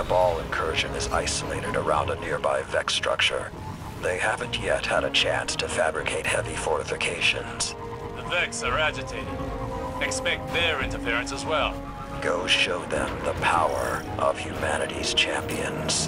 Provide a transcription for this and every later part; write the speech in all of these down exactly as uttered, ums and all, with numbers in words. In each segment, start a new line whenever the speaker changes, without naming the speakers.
Cabal incursion is isolated around a nearby Vex structure. They haven't yet had a chance to fabricate heavy fortifications.
The Vex are agitated. Expect their interference as well.
Go show them the power of humanity's champions.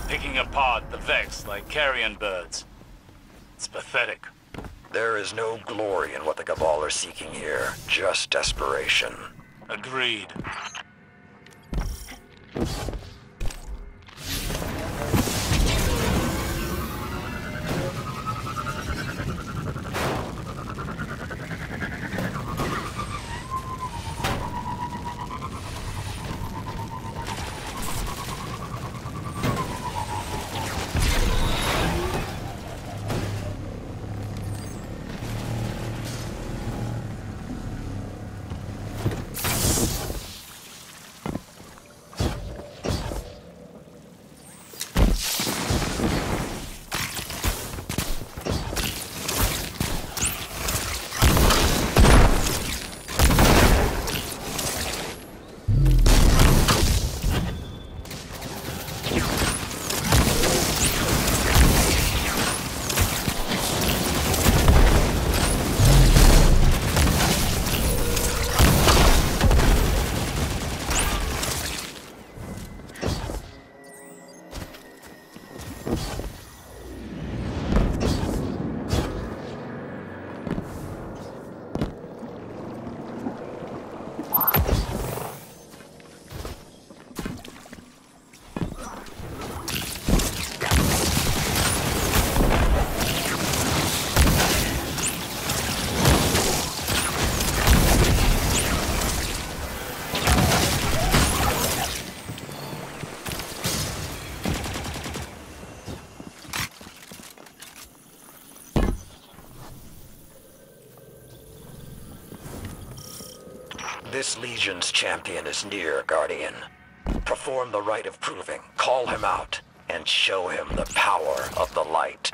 picking apart the Vex like carrion birds. It's pathetic.
There is no glory in what the Cabal are seeking here, just desperation.
Agreed.
This Legion's champion is near, Guardian. Perform the rite of proving, call him out, and show him the power of the light.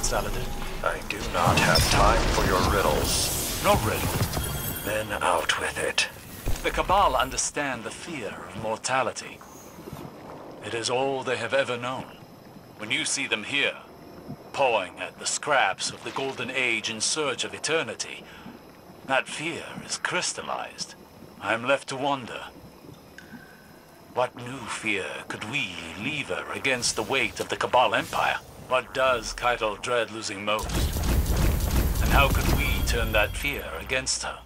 Saladin?
I do not have time for your riddles.
No riddle.
Then out with it.
The Cabal understand the fear of mortality. It is all they have ever known. When you see them here, pawing at the scraps of the Golden Age in search of eternity, that fear is crystallized. I am left to wonder. What new fear could we lever against the weight of the Cabal Empire? What does Keitel dread losing most? And how could we turn that fear against her?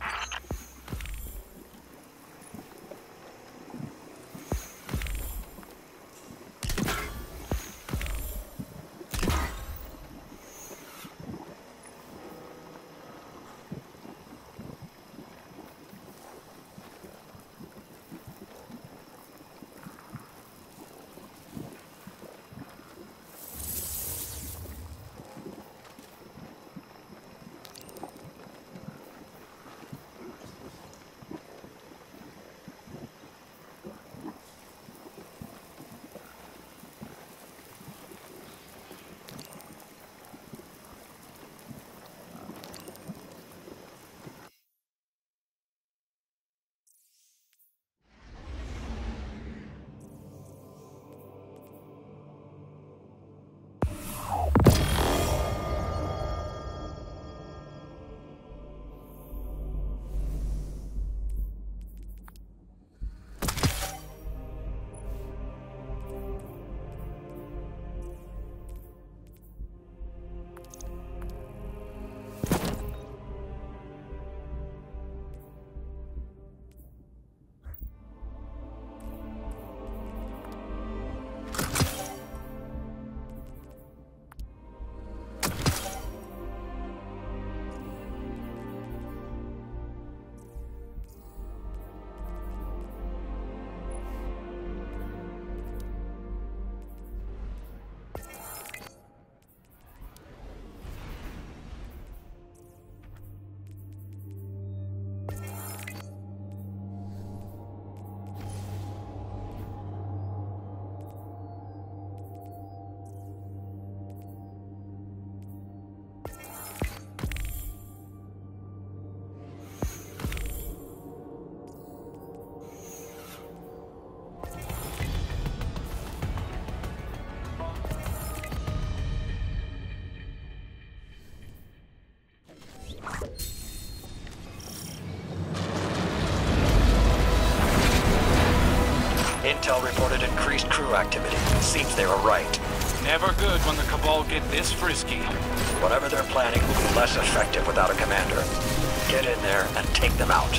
Intel reported increased crew activity. Seems they were right.
Never good when the Cabal get this frisky.
Whatever they're planning will be less effective without a commander. Get in there and take them out.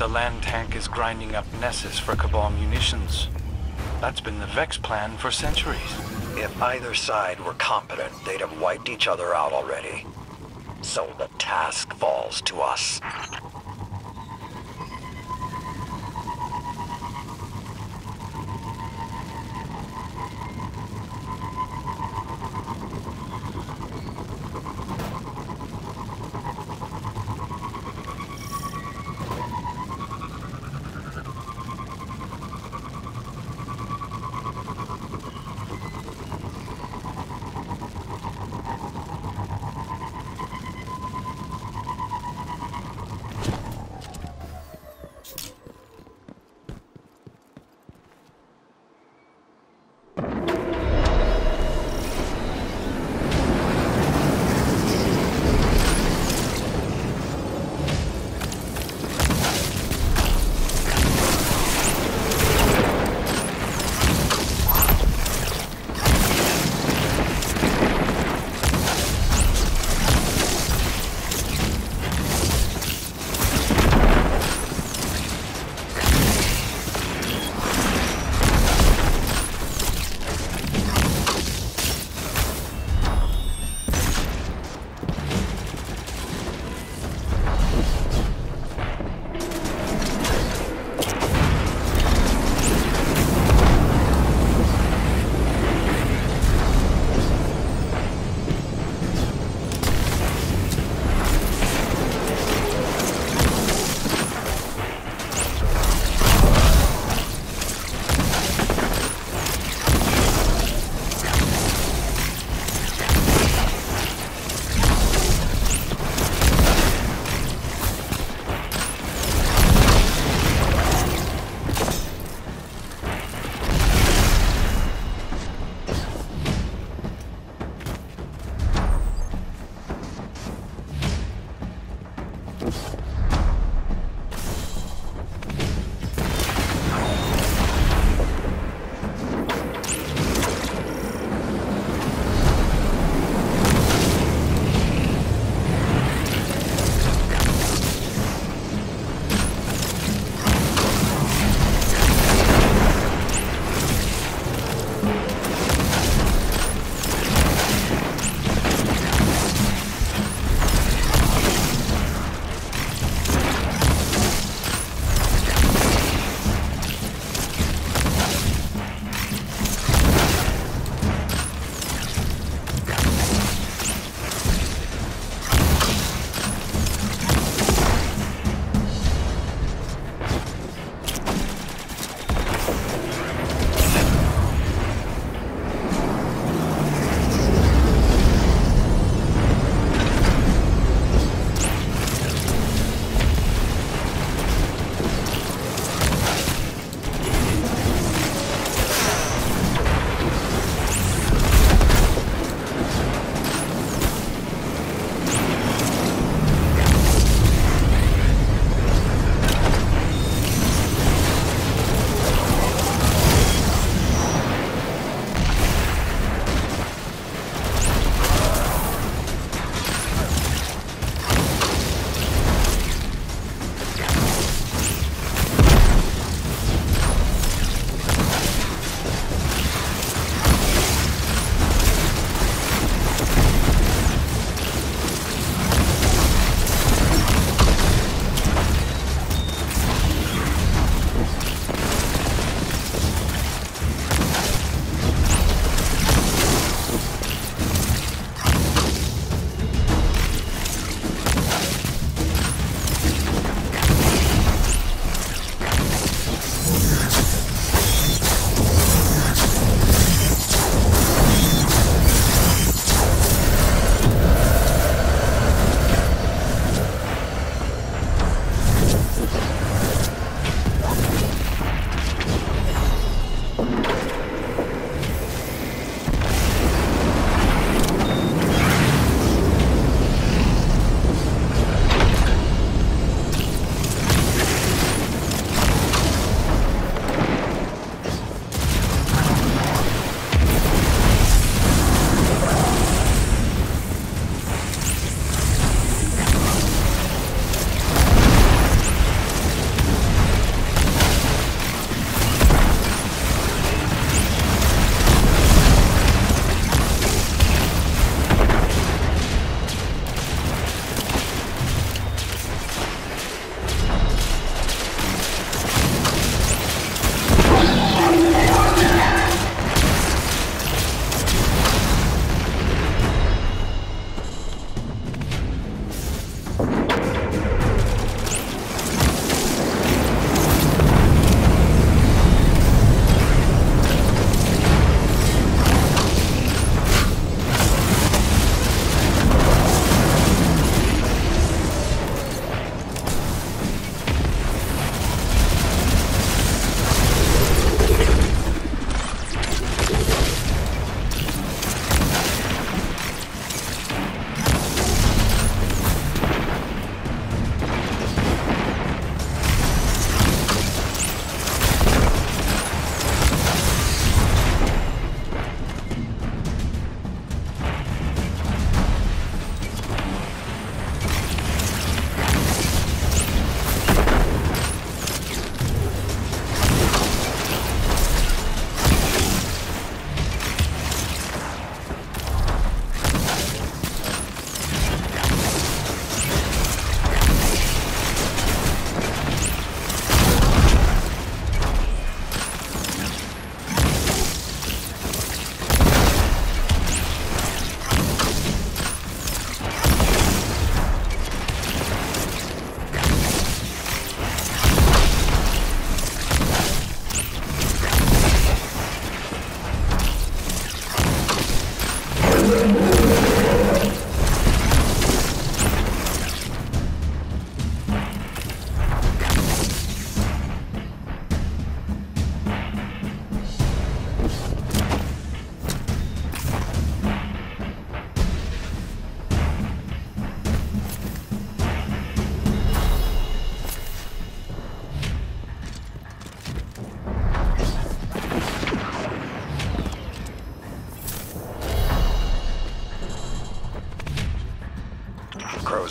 the land tank is grinding up Nessus for Cabal munitions. That's been the Vex plan for centuries.
If either side were competent, they'd have wiped each other out already. So the task falls to us.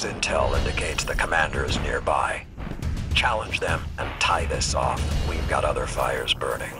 Bravo's intel indicates the commander is nearby. Challenge them and tie this off. We've got other fires burning.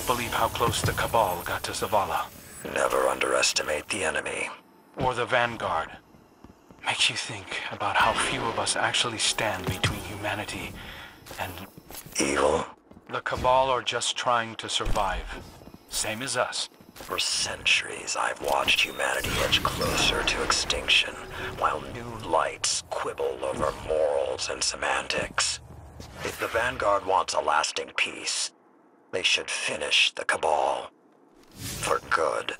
believe how close the Cabal got to Zavala.
Never underestimate the enemy.
Or the Vanguard. Makes you think about how few of us actually stand between humanity and...
Evil?
The Cabal are just trying to survive. Same as us.
For centuries, I've watched humanity edge closer to extinction, while new lights quibble over morals and semantics. If the Vanguard wants a lasting peace, they should finish the Cabal. For good.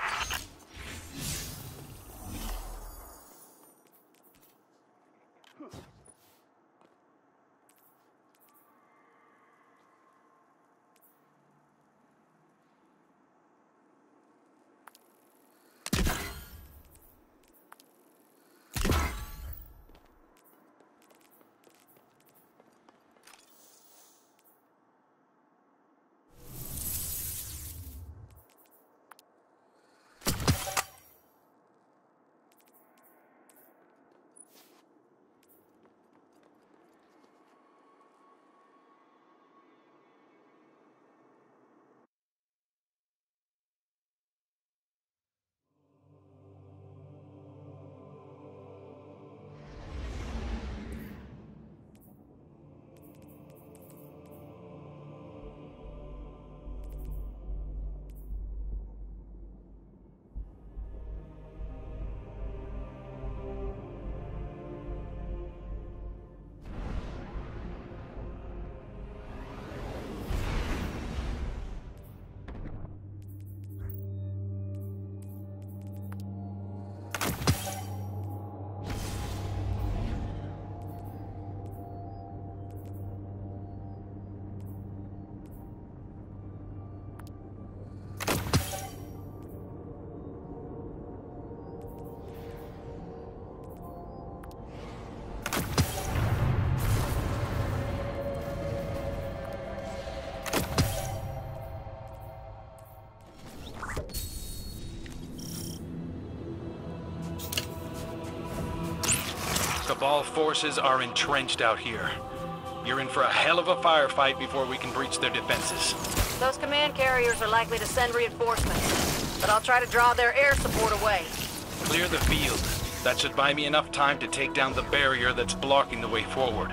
Cabal forces are entrenched out here. You're in for a hell of a firefight before we can breach their defenses.
Those command carriers are likely to send reinforcements, but I'll try to draw their air support away.
Clear the field. That should buy me enough time to take down the barrier that's blocking the way forward.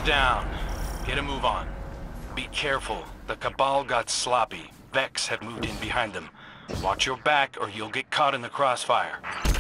down. Get a move on. Be careful. The Cabal got sloppy. Vex have moved in behind them. Watch your back or you'll get caught in the crossfire.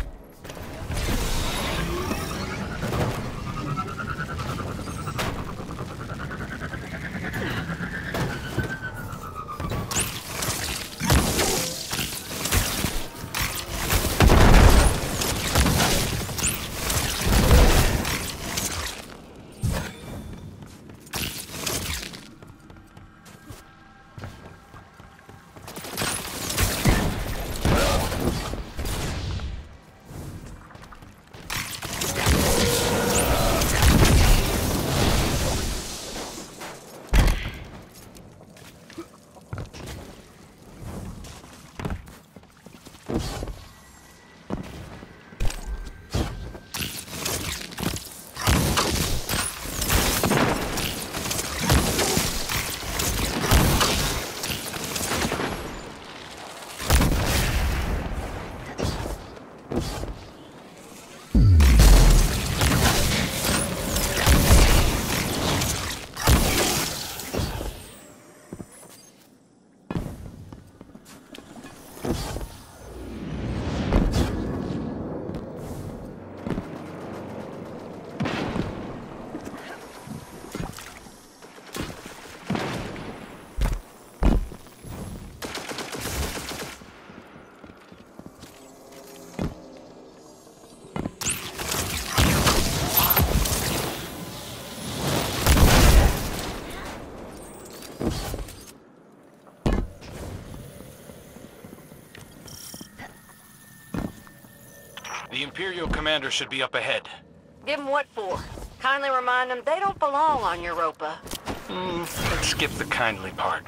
The Imperial commander should be up ahead.
Give them what for? Kindly remind them they don't belong on Europa.
Mm, let's skip the kindly part.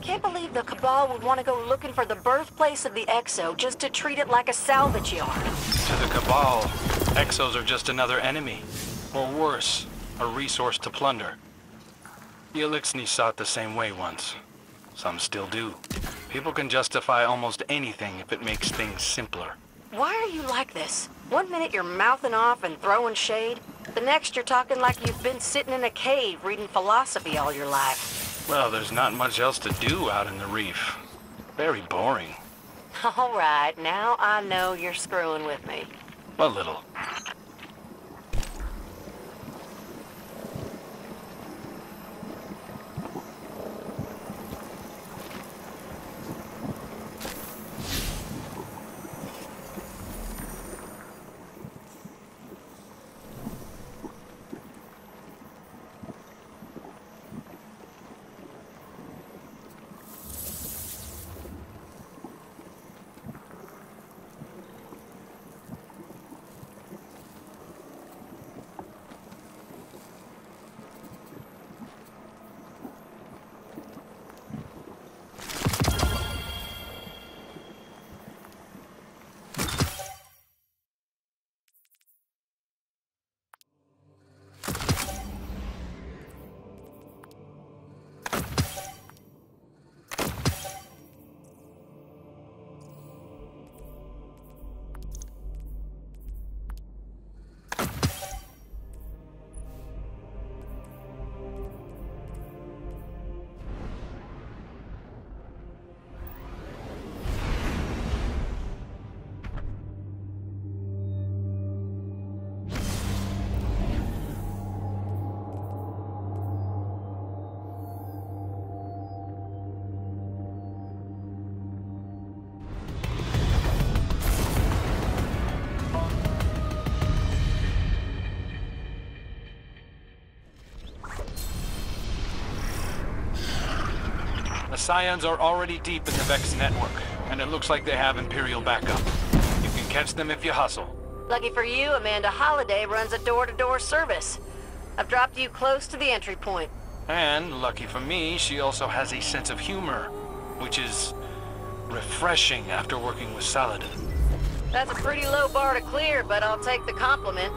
can't believe the Cabal would want to go looking for the birthplace of the Exo just to treat it like a salvage yard.
To the Cabal, Exos are just another enemy. Or worse, a resource to plunder. The Elixni saw it the same way once. Some still do. People can justify almost anything if it makes things simpler.
Why are you like this? One minute you're mouthing off and throwing shade. The next you're talking like you've been sitting in a cave reading philosophy all your life.
Well, there's not much else to do out in the reef. Very boring.
All right, now I know you're screwing with me.
A little. The Scions are already deep in the Vex network, and it looks like they have Imperial backup. You can catch them if you hustle.
Lucky for you, Amanda Holliday runs a door-to-door service. I've dropped you close to the entry point.
And, lucky for me, she also has a sense of humor, which is refreshing after working with Saladin.
That's a pretty low bar to clear, but I'll take the compliment.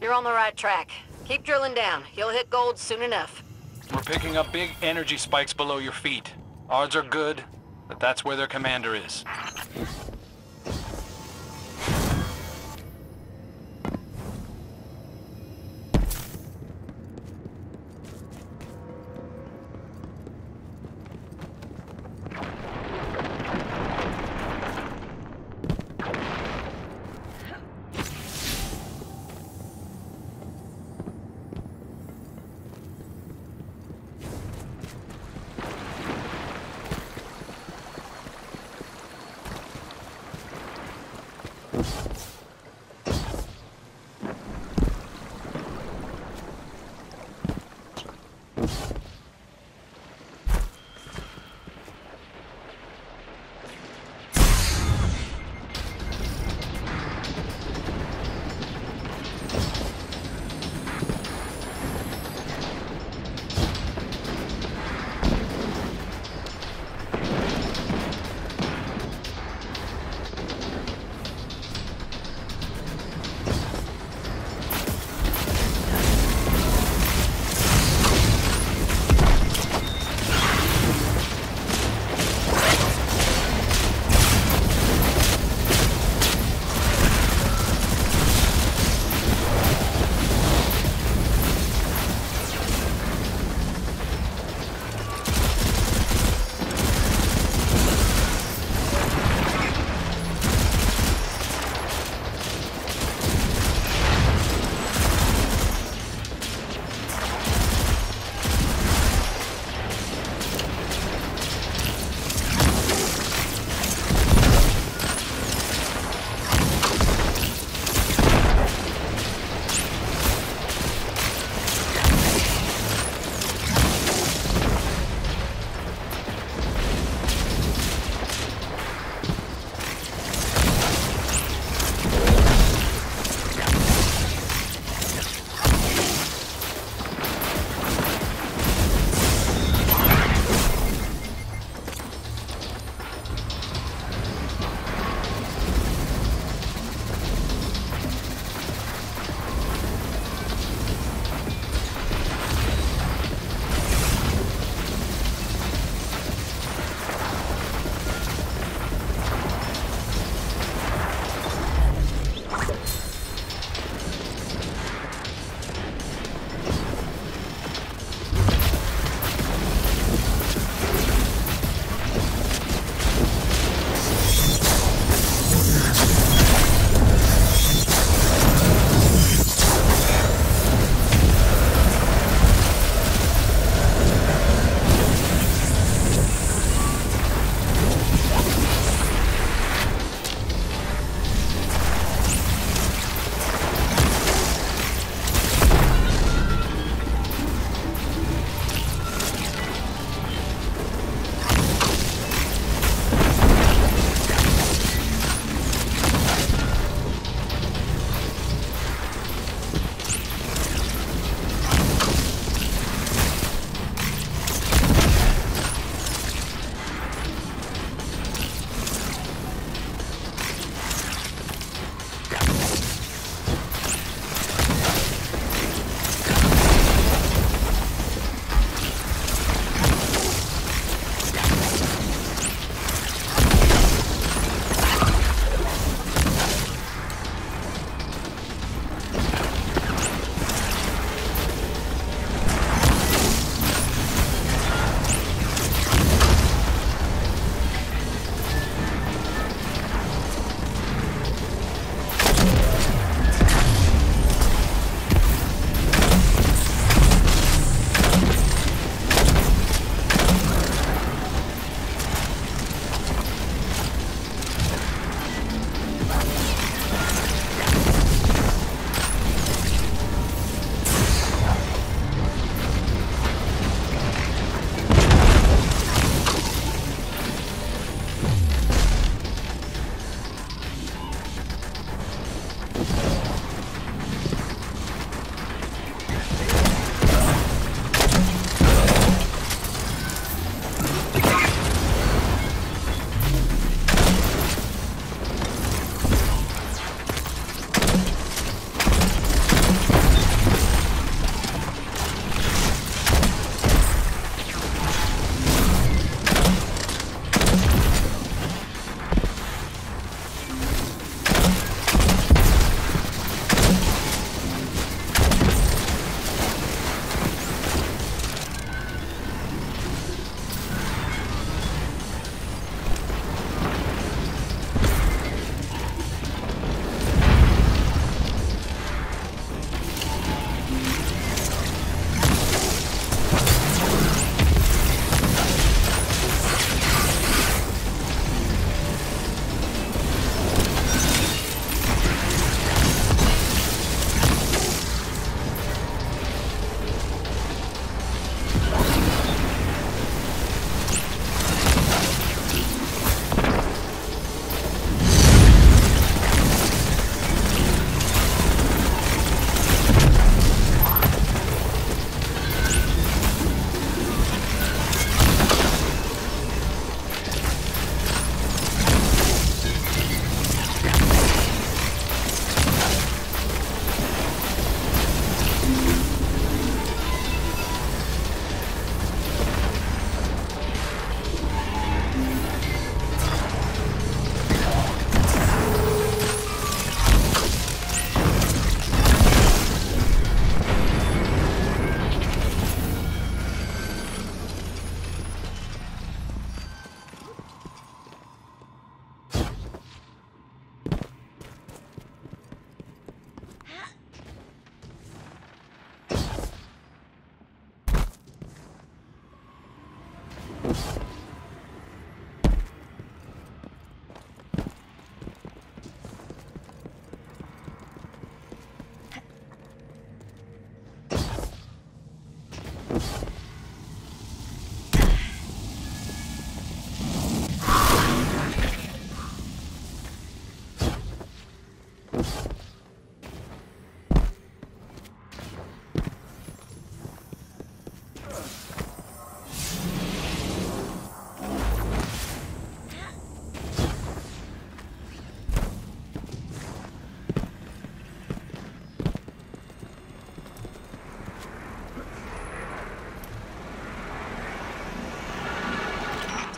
You're on the right track. Keep drilling down. You'll hit gold soon enough.
We're picking up big energy spikes below your feet. Odds are good, but that's where their commander is.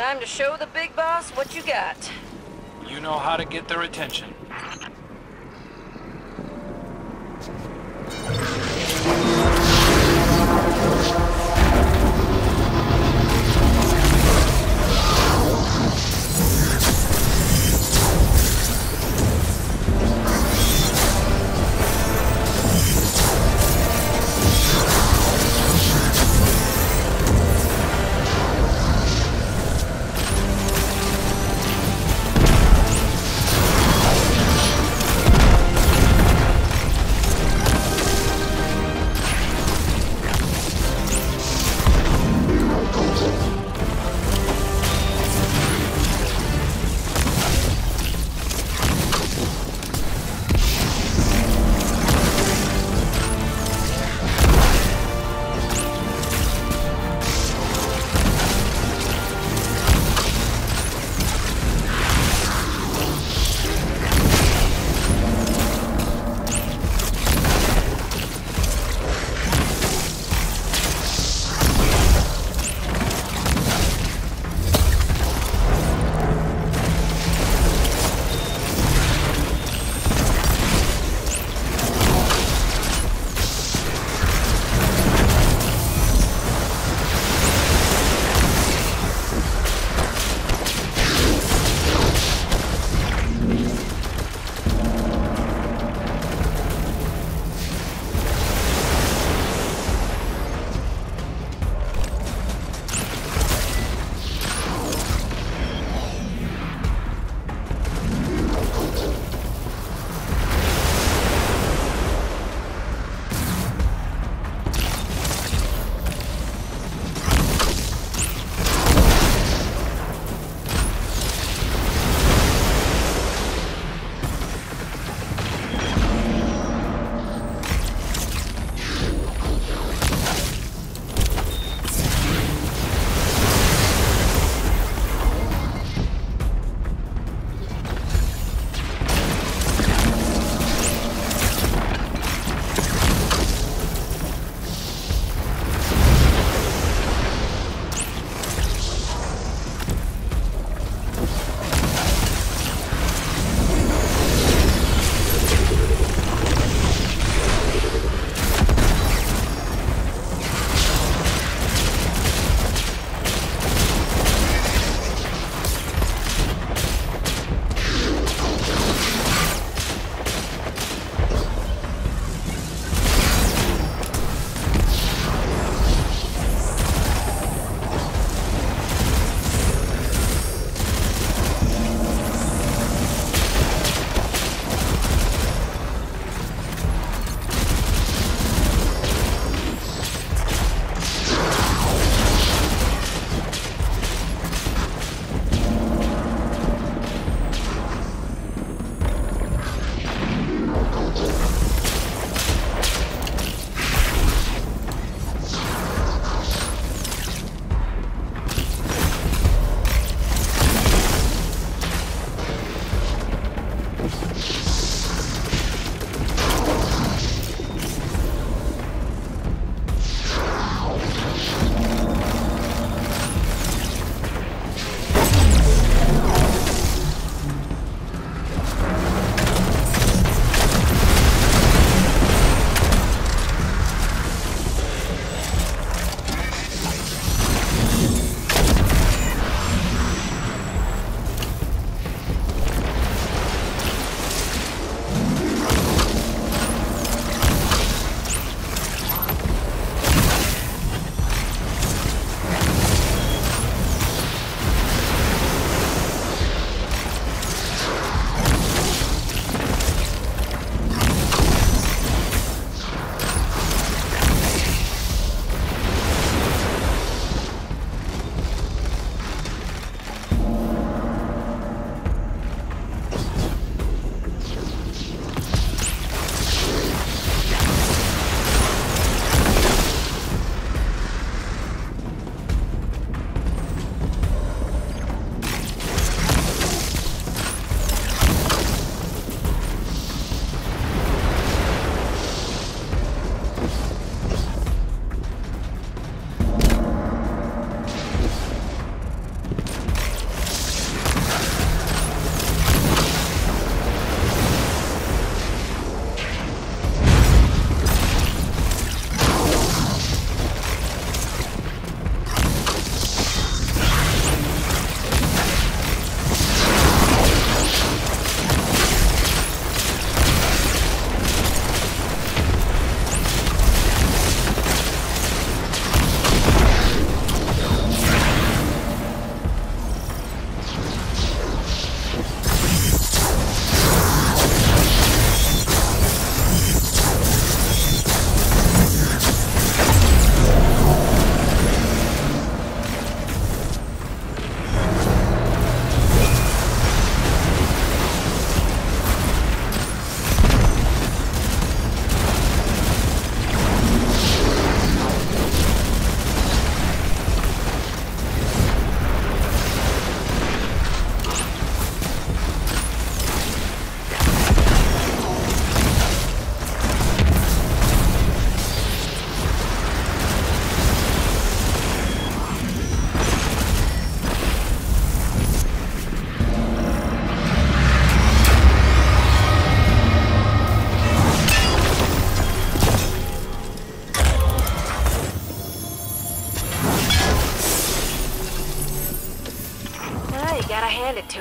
Time to show the big boss what you got.
You know how to get their attention.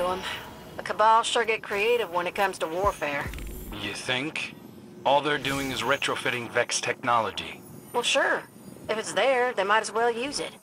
them. The Cabal sure get creative when it comes to warfare.
You think? All they're doing is retrofitting Vex technology.
Well, sure. If it's there, they might as well use it.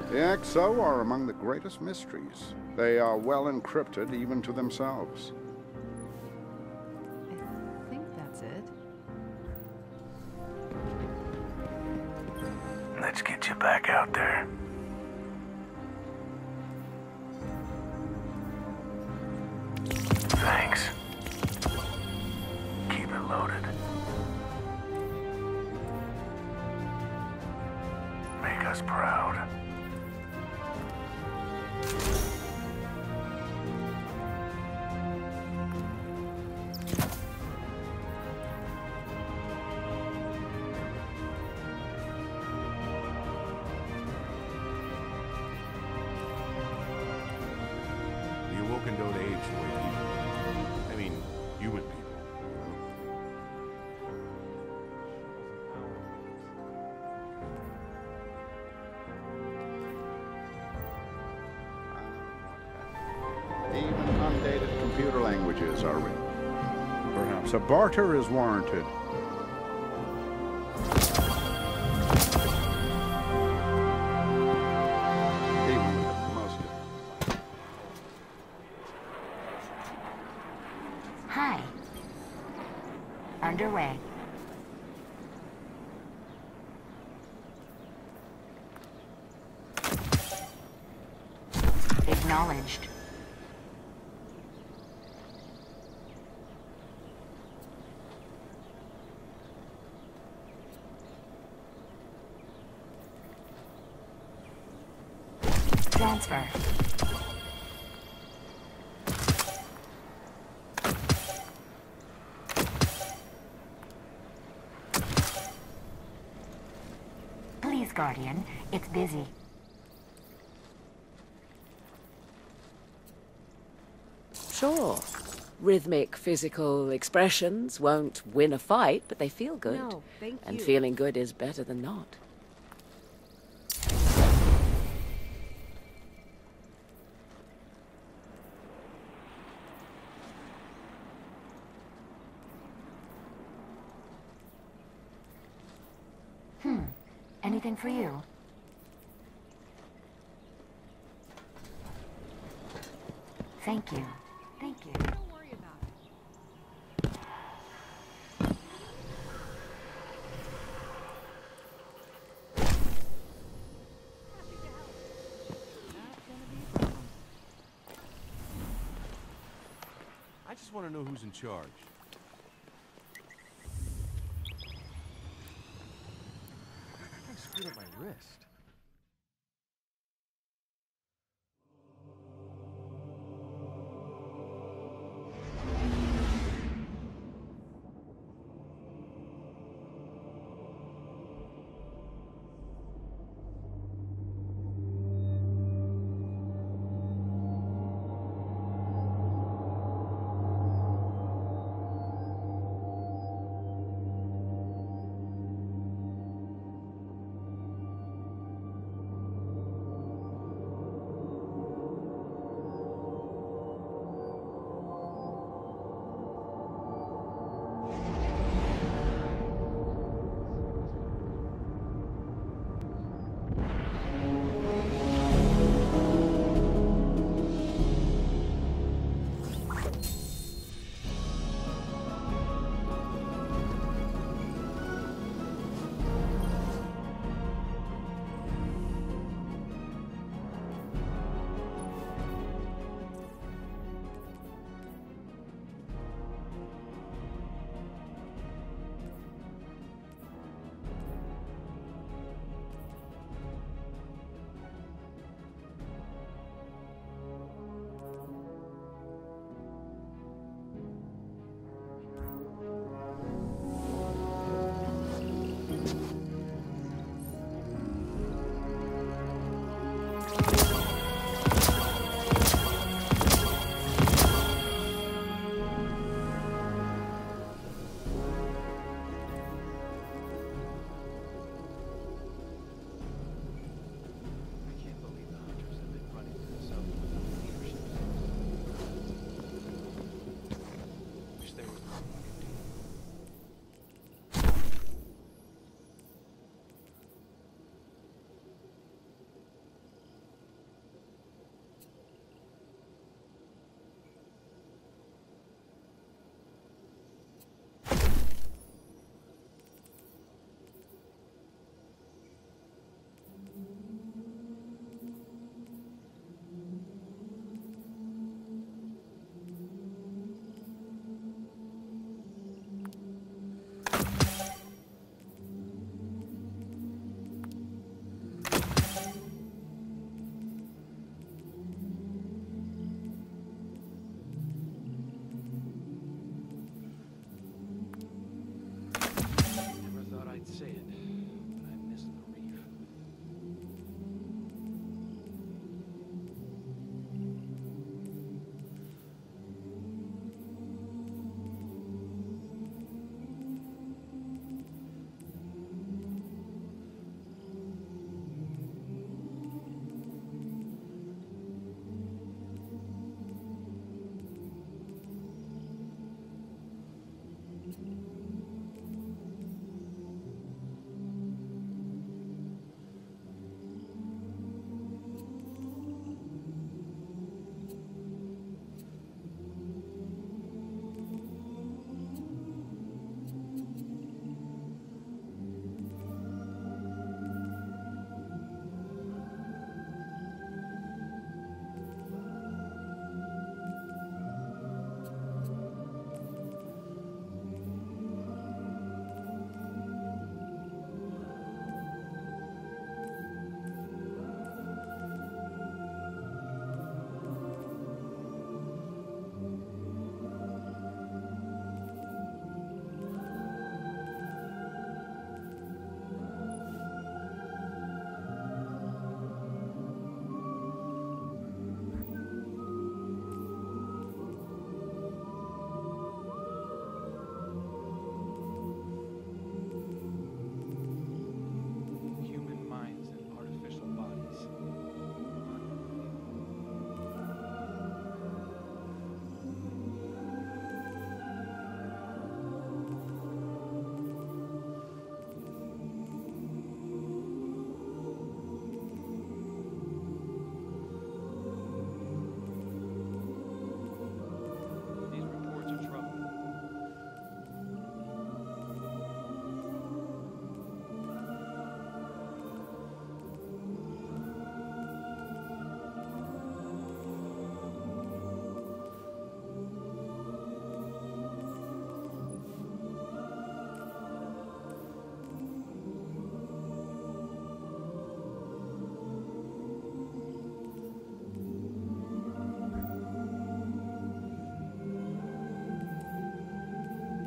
The Exo are among the greatest mysteries. They are well encrypted even to themselves.
I think that's it.
Let's get you back out there. Thanks. Keep it loaded. Make us proud.
The Awoken don't age the way people. I mean, human people. You know?
Even undated computer languages are written. Perhaps a barter is warranted. Even with the most...
Hi. Underway. Acknowledged. Transfer. Please, Guardian. It's busy.
Sure. Rhythmic physical expressions won't win a fight, but they feel good.
No, thank
And
you.
feeling good is better than not.
Hmm. Anything for you? Thank you. Thank you.
Don't worry about it.
I just want to know who's in charge. I screwed up my wrist.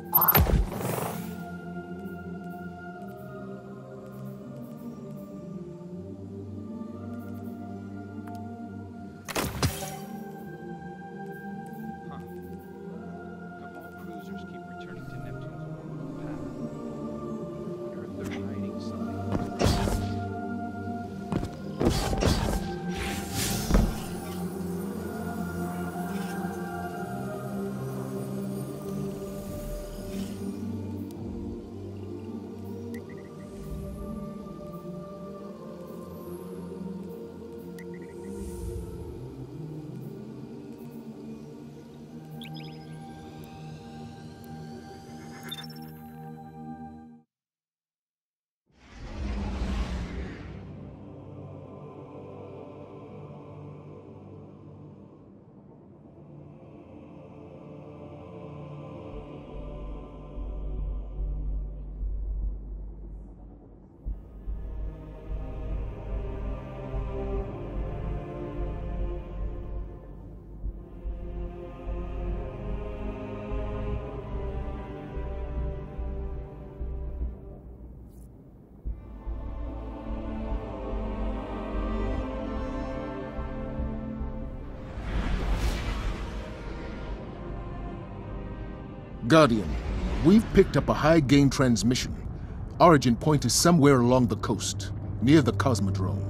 Guardian, we've picked up a high-gain transmission. Origin point is somewhere along the coast, near the Cosmodrome.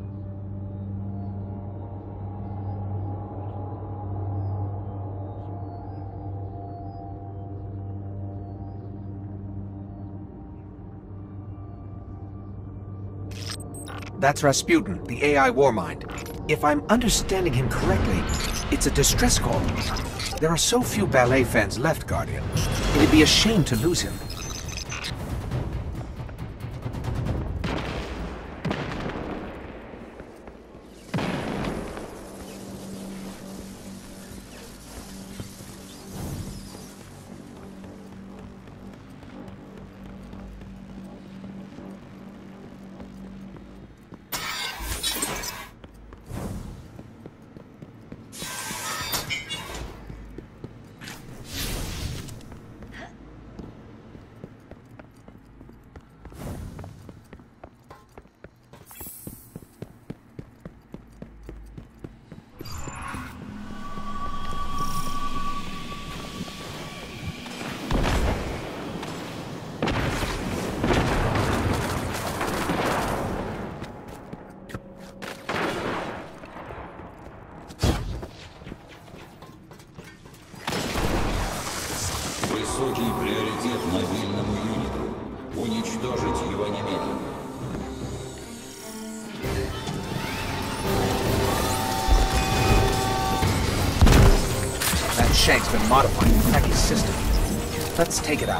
That's Rasputin, the A I Warmind. If I'm understanding him correctly, it's a distress call. There are so few ballet fans left, Guardian. It'd be a shame to lose him.
Высокий приоритет мобильному юниту. Уничтожить его немедленно.
That shank's been modifying Crackie's system. Let's take it out.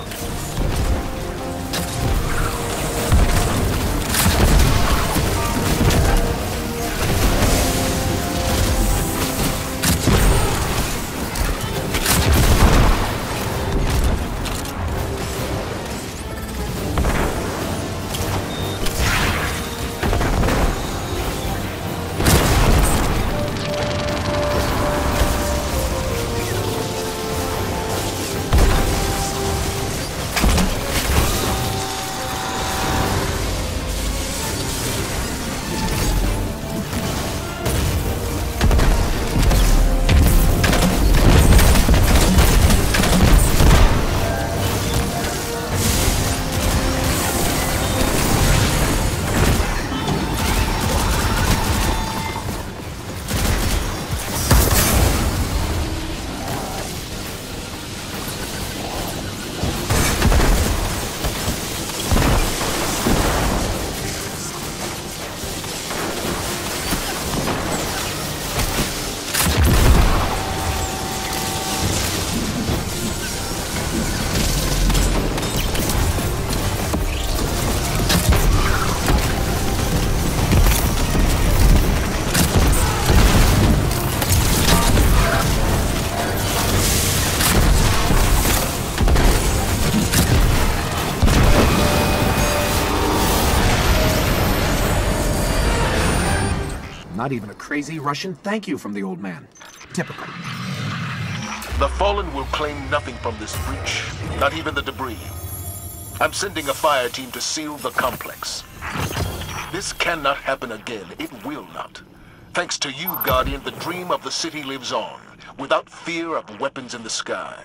Not even a crazy Russian thank you from the old man. Typical.
The Fallen will claim nothing from this breach, not even the debris. I'm sending a fire team to seal the complex. This cannot happen again. It will not. Thanks to you, Guardian, the dream of the city lives on, without fear of weapons in the sky.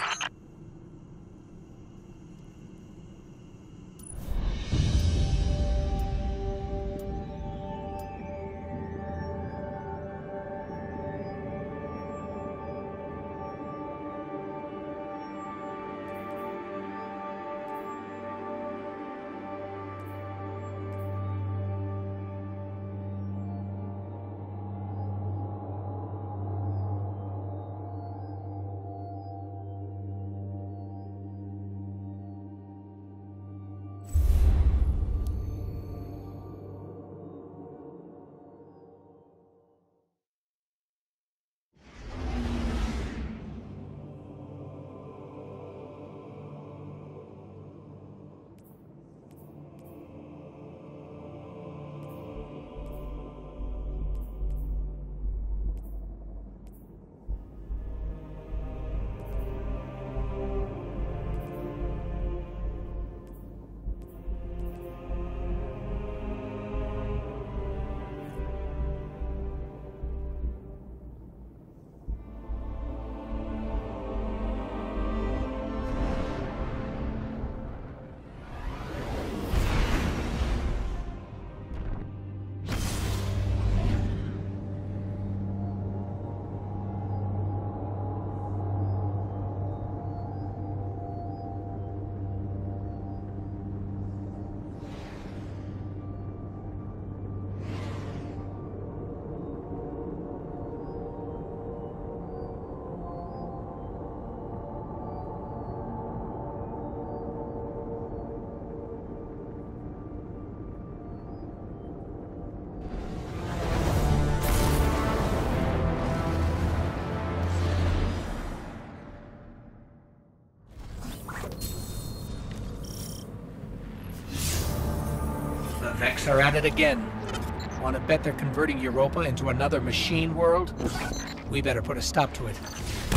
The Vex are at it again. Want to bet they're converting Europa into another machine world? We better put a stop to it.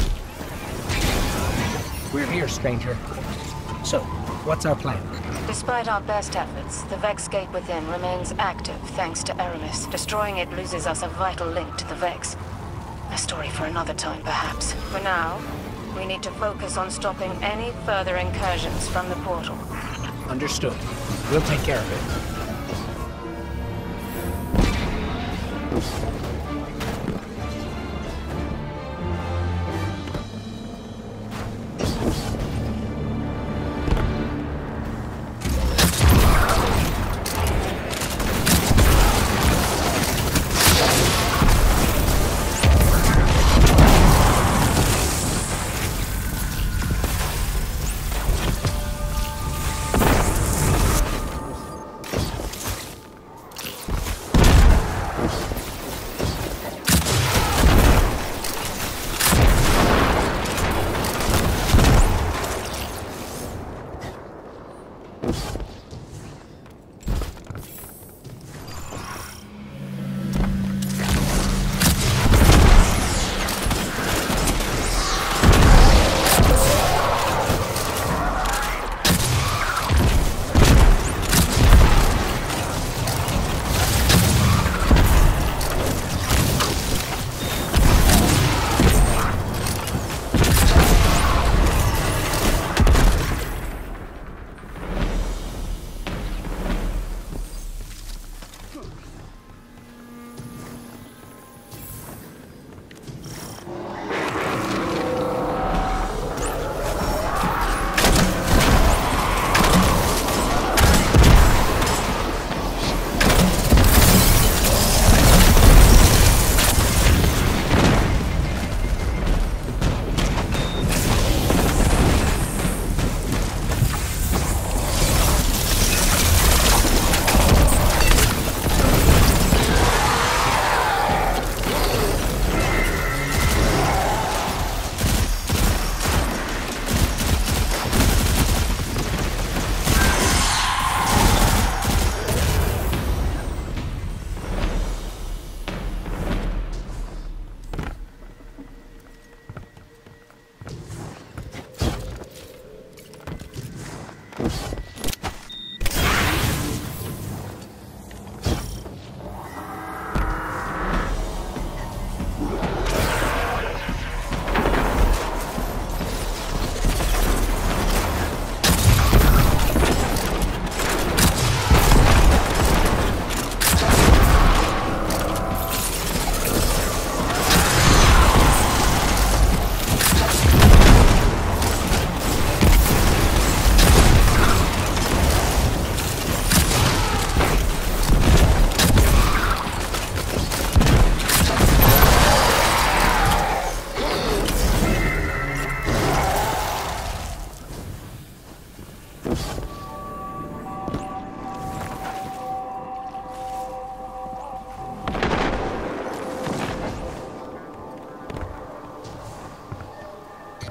We're here, stranger. So, what's our plan?
Despite our best efforts, the Vex gate within remains active thanks to Aramis. Destroying it loses us a vital link to the Vex. A story for another time, perhaps. For now, we need to focus on stopping any further incursions from the portal.
Understood. We'll take care of it.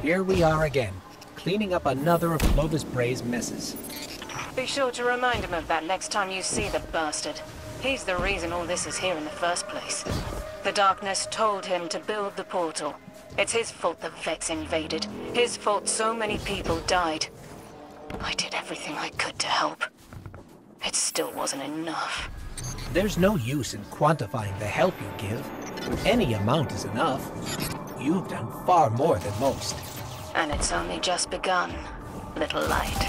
Here we are again, cleaning up another of Clovis Bray's messes.
Be sure to remind him of that next time you see the bastard. He's the reason all this is here in the first place. The darkness told him to build the portal. It's his fault the Vex invaded. His fault so many people died. I did everything I could to help. It still wasn't enough.
There's no use in quantifying the help you give. Any amount is enough. You've done far more than most.
And it's only just begun, little light.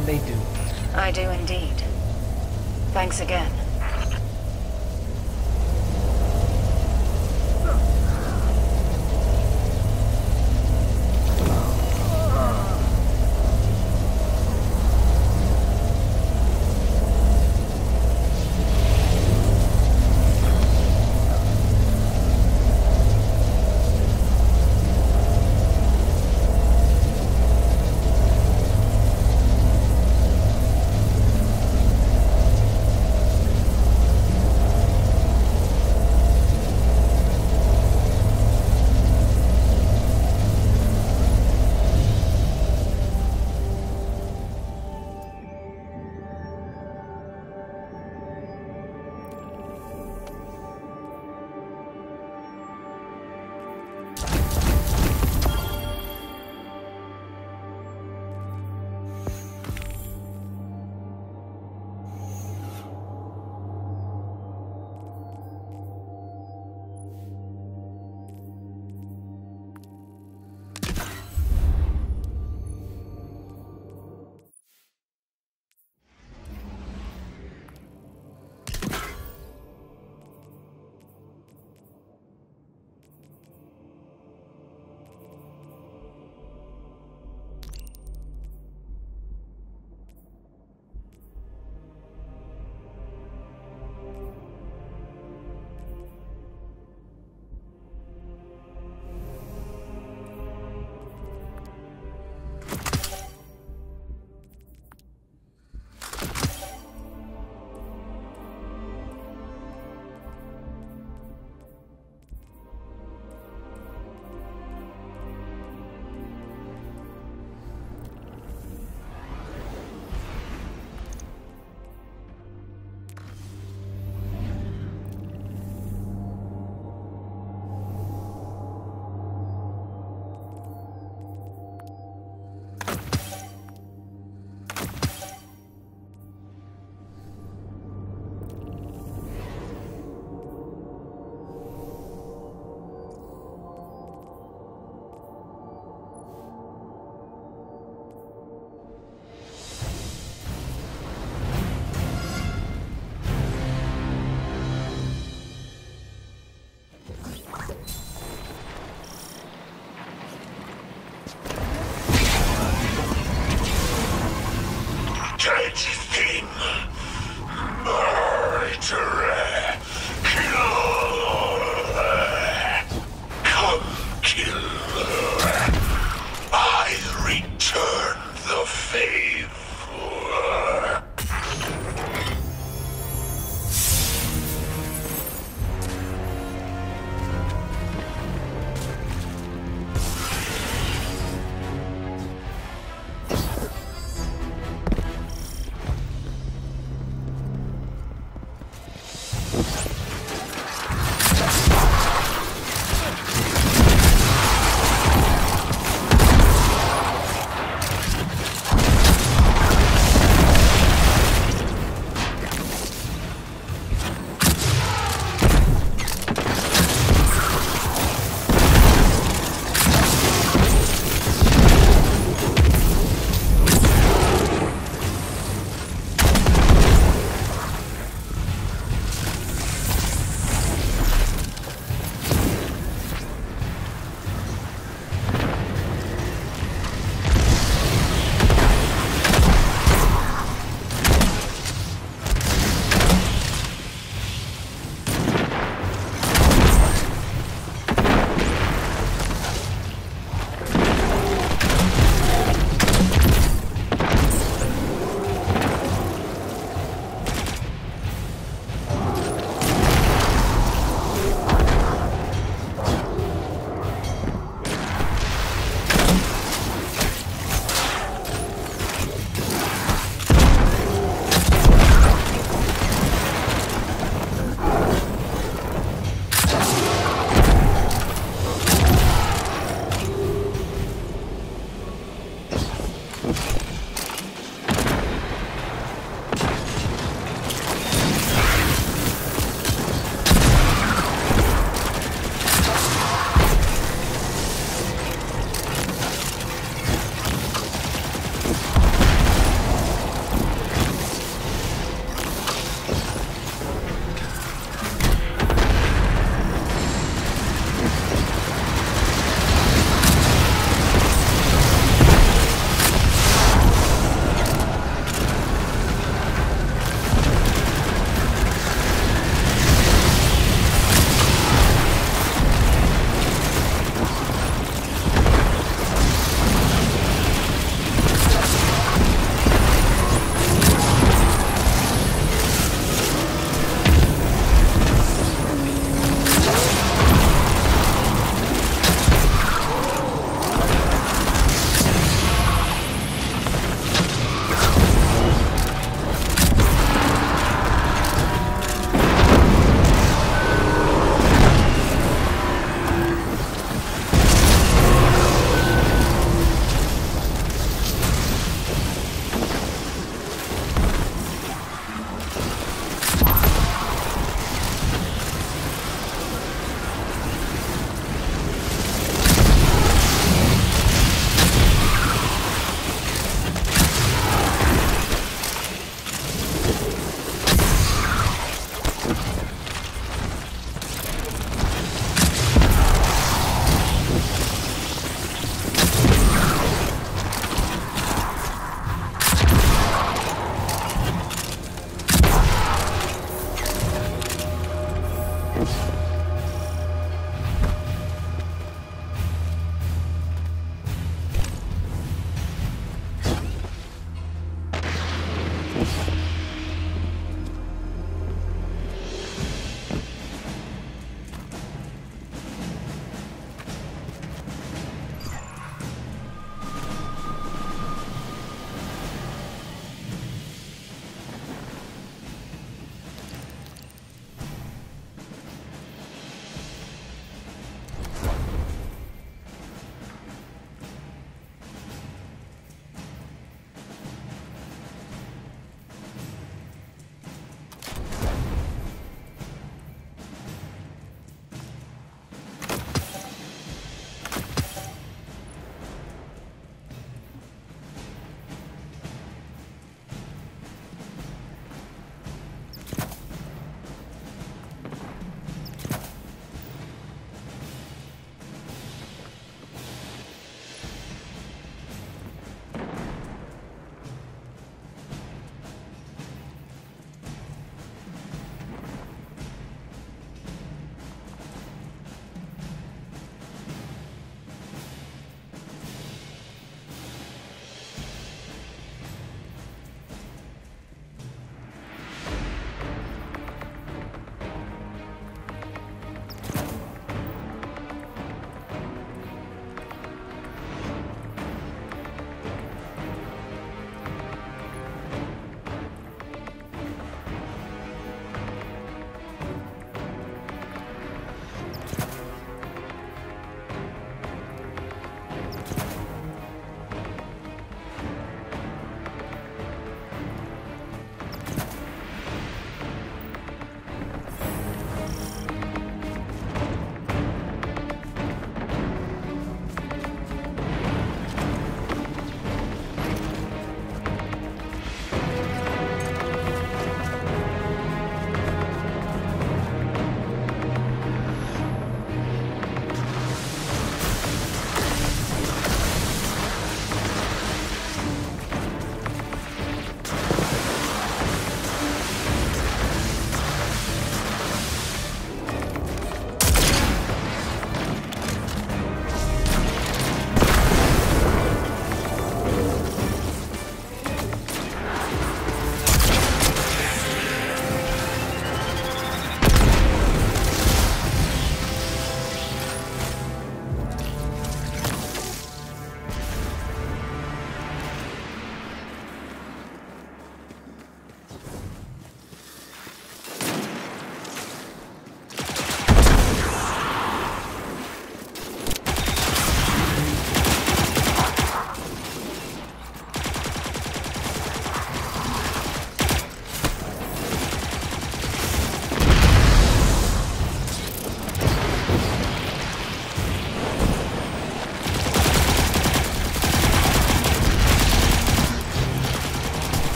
when they do.
I do indeed. Thanks again.
Change his team. Merge.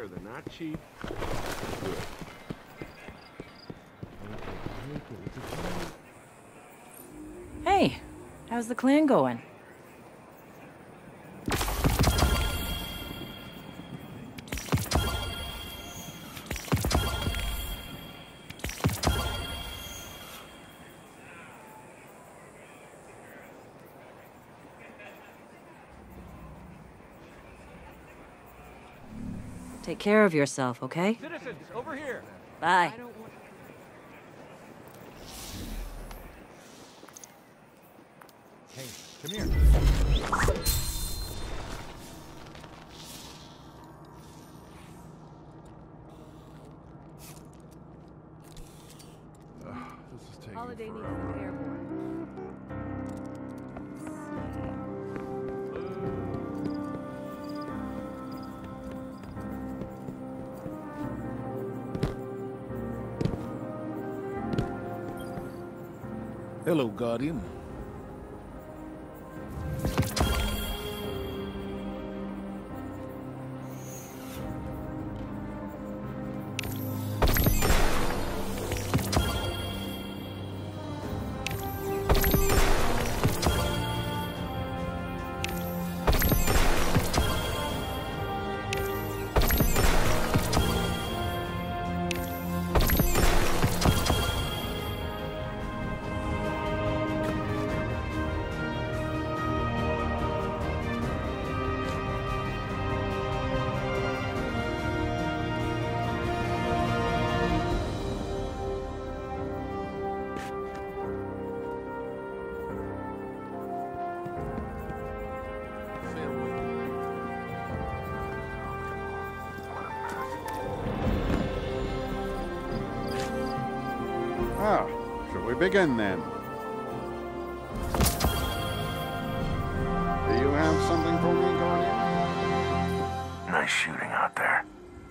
They're not cheap. Good.
Hey, how's the clan going? Take care of yourself, okay?
Citizens, over here.
Bye.
Hey, come here.
This is taking
Holiday needs
forever.
the airport.
Hello, Guardian.
Ah, shall we begin then? Do you have something for me, Guardian?
Nice shooting out there.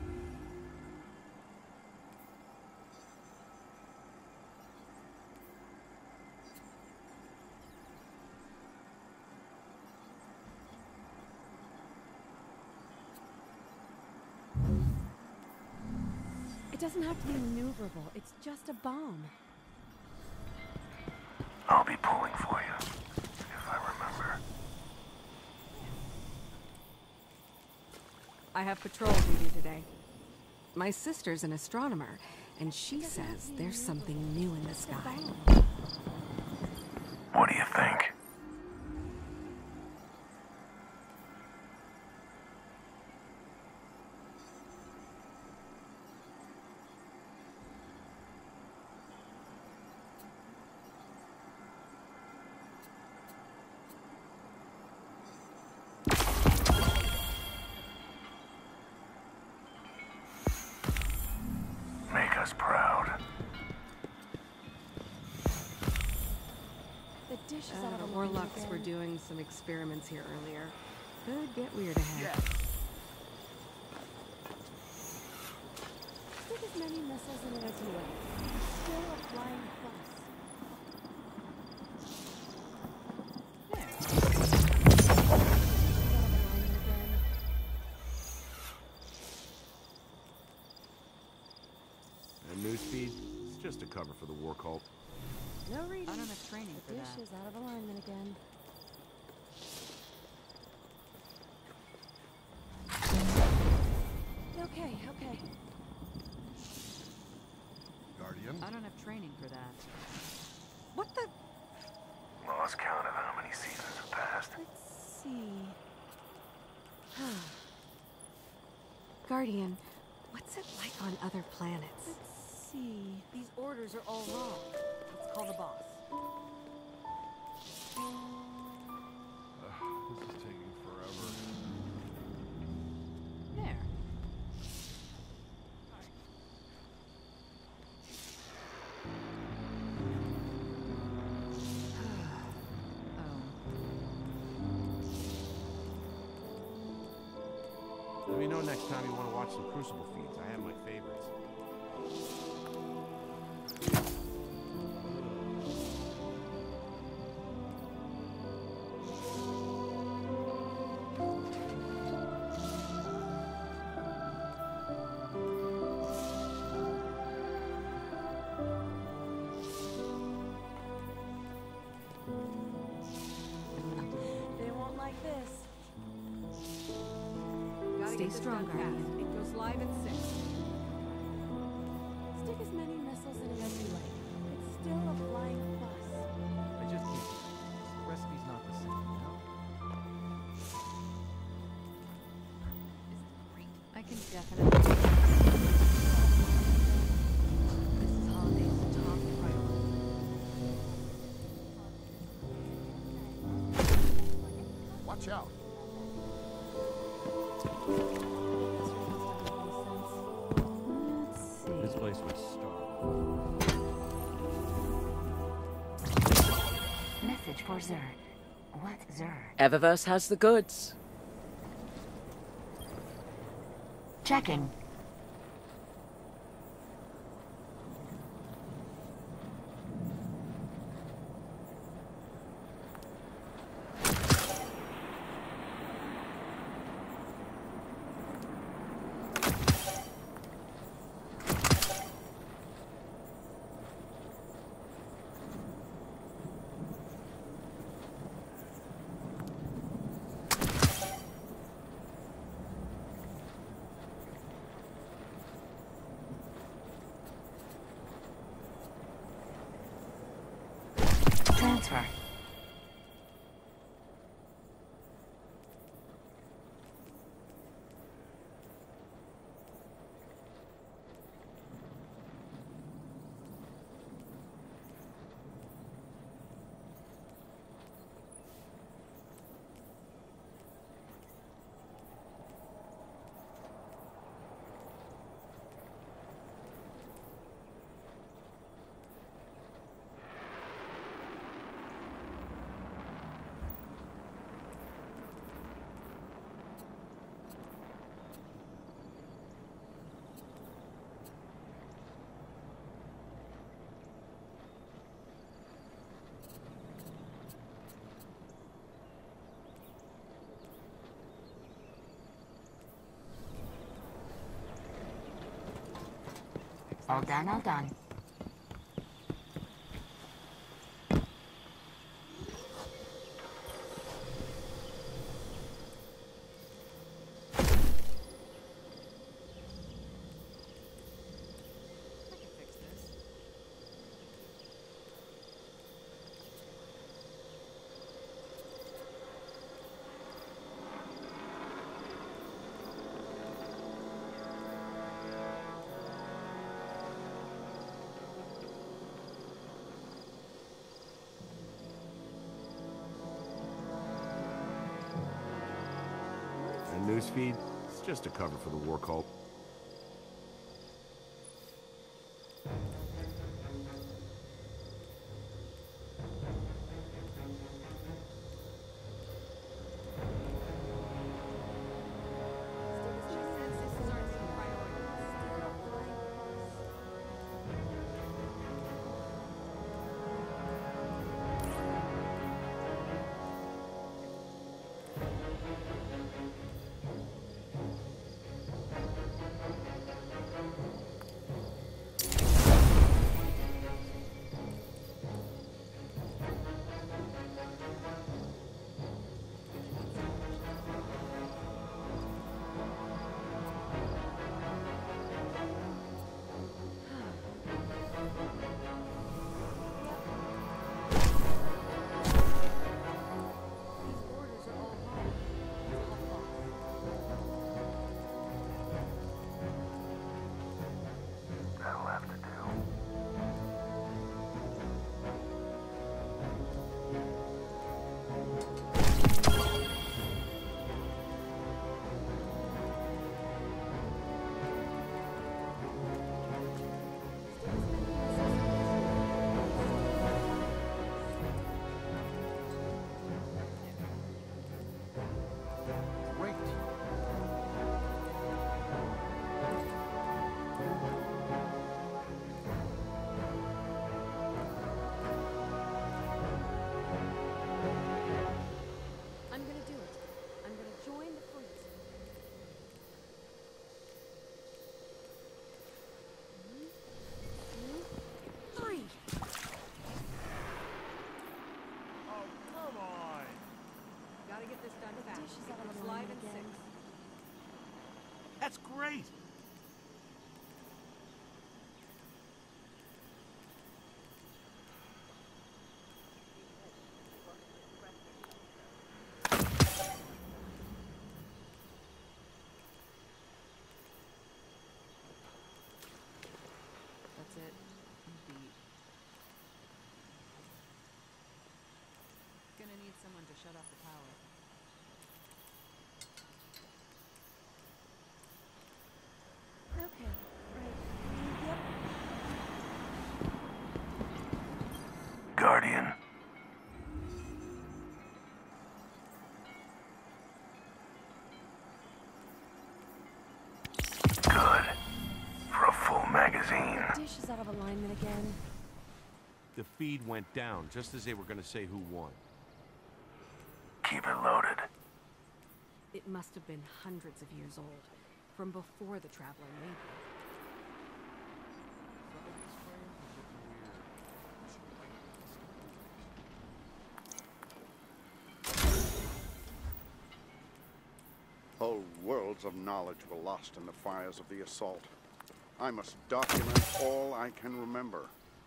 It doesn't have to be maneuverable. It's just a bomb.
I'll be pulling for you, if I remember.
I have patrol duty today. My sister's an astronomer, and she says there's something new in the sky.
What do you think? Make us proud.
The dish is out of the Warlocks were doing some experiments here earlier. Could get weird ahead. Stick as many missiles in it as you like. Still a flying cross.
And newsfeed, it's just a cover for the war cult.
No reading.
I don't have training
the
for
dish
that.
is out of alignment again. Okay, okay.
Guardian?
I don't have training for that.
What the?
Lost count of how many seasons have passed.
Let's see. Guardian, what's it like on other planets? Let's see.
These orders are all wrong. Let's call the boss.
Uh, this is taking forever.
There.
Let me know next time you want to watch some Crucible feeds. I have my favorites.
Stay strong, Guardian.
It goes live in six.
Stick as many missiles in it as you like. It's still a flying fuss.
I just can't. The recipe's not the same, you know?
I can definitely. This is Holiday's top priority.
Watch out.
This place would starve.
Message for Xur. What Xur?
Eververse has the goods.
Checking. Transfer. All done, all done.
And newsfeed, it's just a cover for the war cult. That's great!
That's it. Beat. Gonna need someone to shut off the power.
Okay, right. Yep.
Guardian. Good. For a full magazine.
Dish is out of alignment again.
The feed went down just as they were gonna say who won.
Keep it loaded.
It must have been hundreds of years old. From before the Traveler, maybe.
Whole worlds of knowledge were lost in the fires of the assault. I must document all I can remember.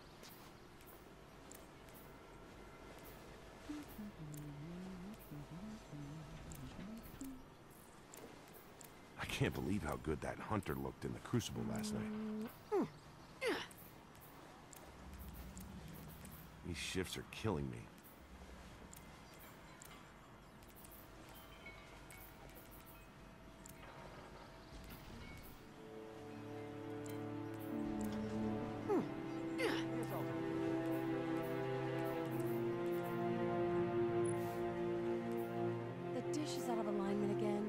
I can't believe how good that hunter looked in the Crucible last night. These shifts are killing me.
The dish is out of alignment again.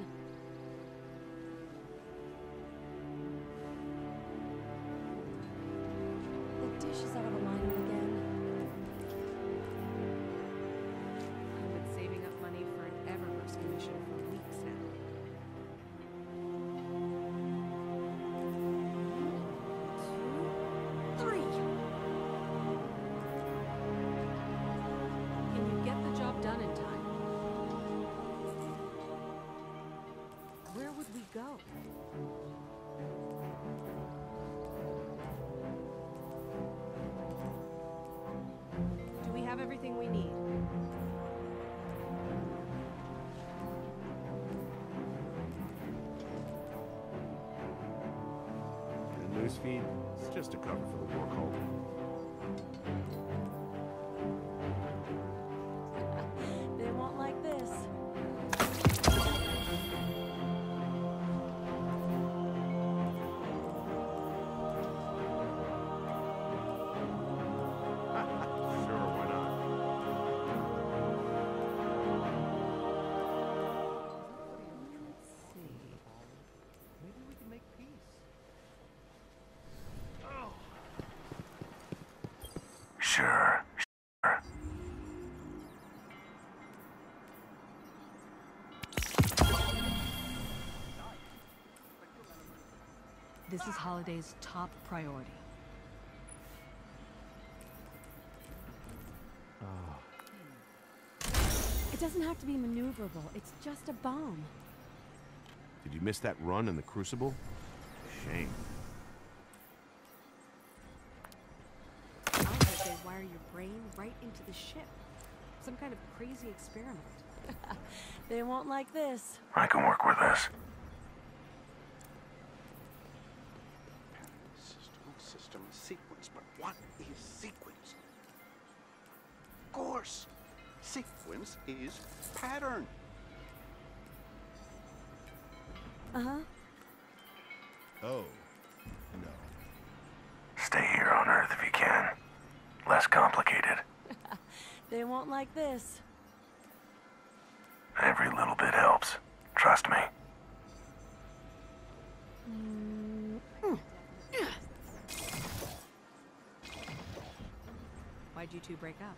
The dish is out of alignment again.
I've been saving up money for an Eververse commission for weeks now.
Three.
Can you get the job done in time? Where would we go? Do we have everything we need?
And newsfeed, it's just a cover for the war cult.
They won't like this.
Sure, why not?
Let's see. Maybe we can make peace.
Sure, sure.
This is Holiday's top priority.
It doesn't have to be maneuverable. It's just a bomb.
Did you miss that run in the Crucible? Shame.
I heard they wire your brain right into the ship. Some kind of crazy experiment.
They won't like this.
I can work with this.
System, system, sequence. But what is sequence? Of course, sequence is pattern.
Uh-huh.
Oh, no.
Stay here on Earth if you can. Less complicated.
They won't like this.
Every little bit helps. Trust me.
Why'd you two break up?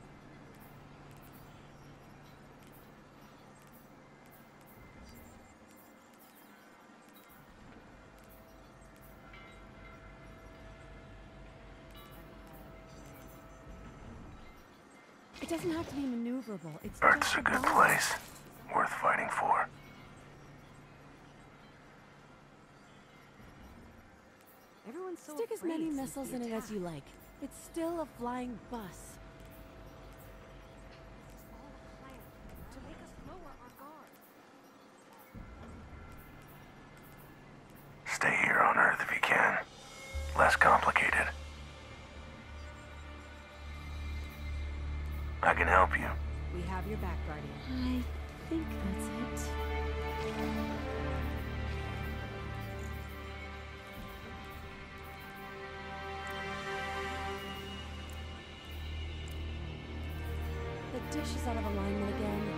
It doesn't have to be maneuverable. It's
Earth's
just
a good
bomb.
place. Worth fighting for.
everyone's so
Stick as many
afraid
missiles
since
in
the
it as you
attack.
like. It's still a flying bus.
To make us lower our guard.
Stay here on Earth if you can. Less complicated. I can help you.
We have your back, Guardian.
I think that's it. The dish is out of alignment again.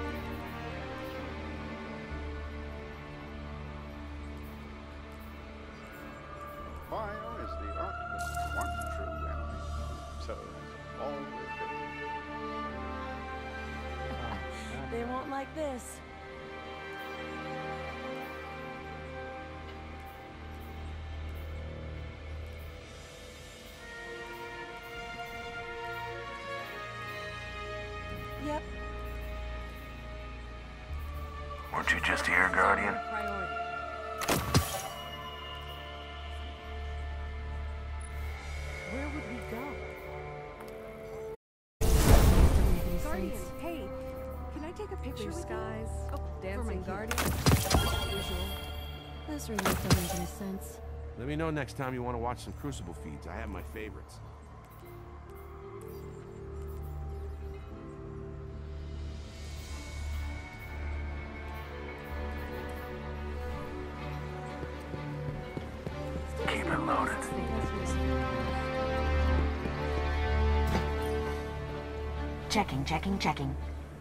Fire is the ultimate one true enemy. So it's always been.
They won't like this. Yep.
Weren't you just here, Guardian?
Priority. Where would we go? Guardian, hey, can I take a picture with
skies,
you? Oh, dancing Guardian.
Visual. This really doesn't make any sense.
Let me know next time you want to watch some Crucible feeds. I have my favorites.
Keep it loaded.
Checking, checking, checking.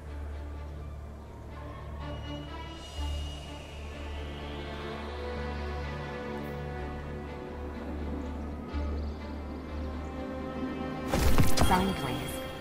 Sign, please.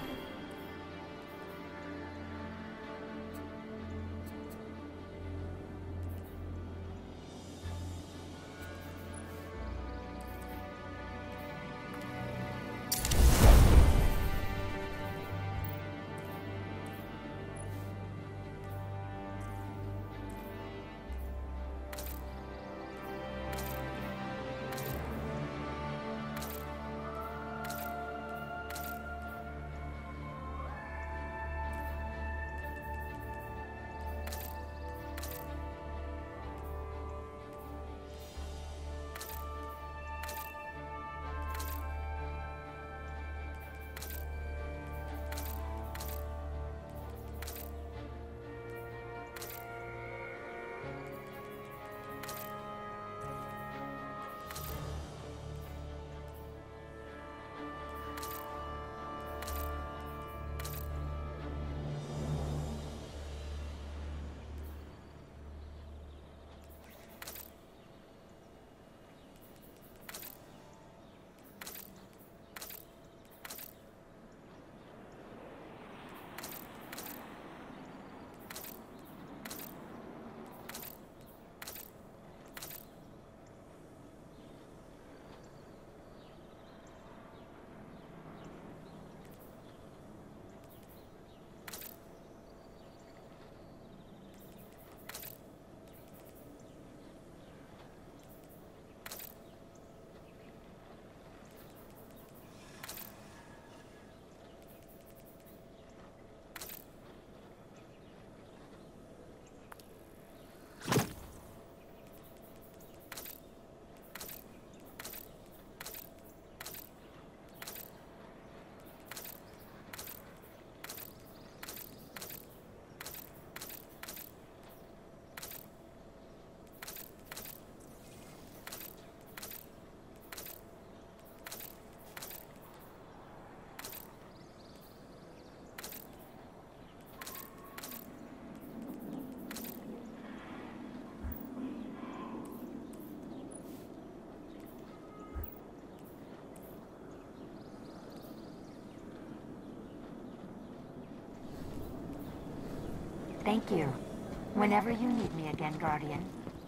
Thank you. Whenever you need me again, Guardian.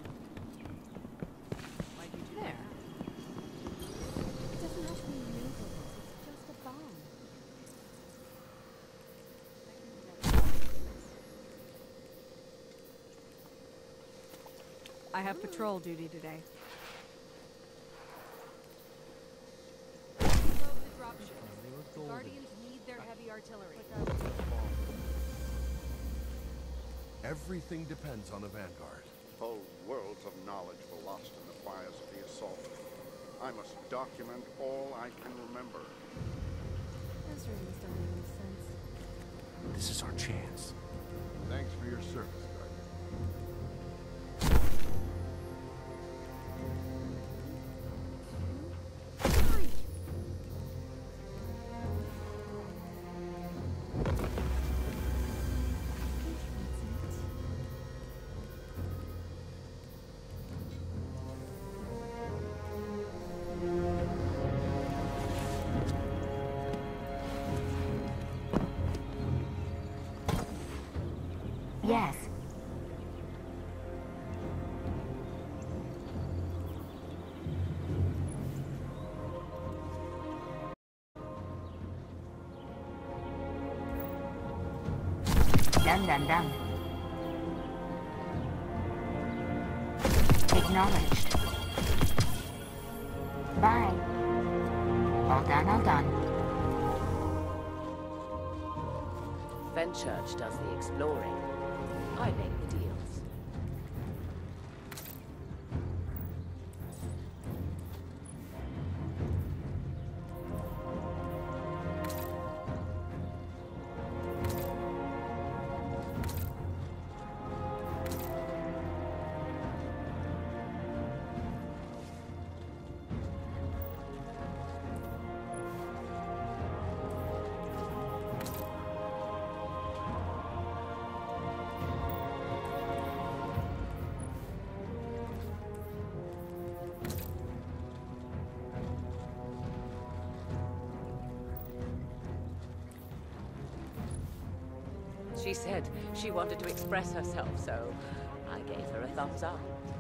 There. It doesn't have to be movable. It's just a bomb. I have patrol duty today. artillery.
Everything depends on the Vanguard.
Whole worlds of knowledge were lost in the fires of the assault. I must document all I can remember.
Those readings don't make any sense.
This is our chance. Thanks for your service, Guardian.
Yes. Done, done, done. Acknowledged. Bye. All done, all done.
Fenchurch does the exploring. I make the deals. She said she wanted to express herself, so I gave her a thumbs up.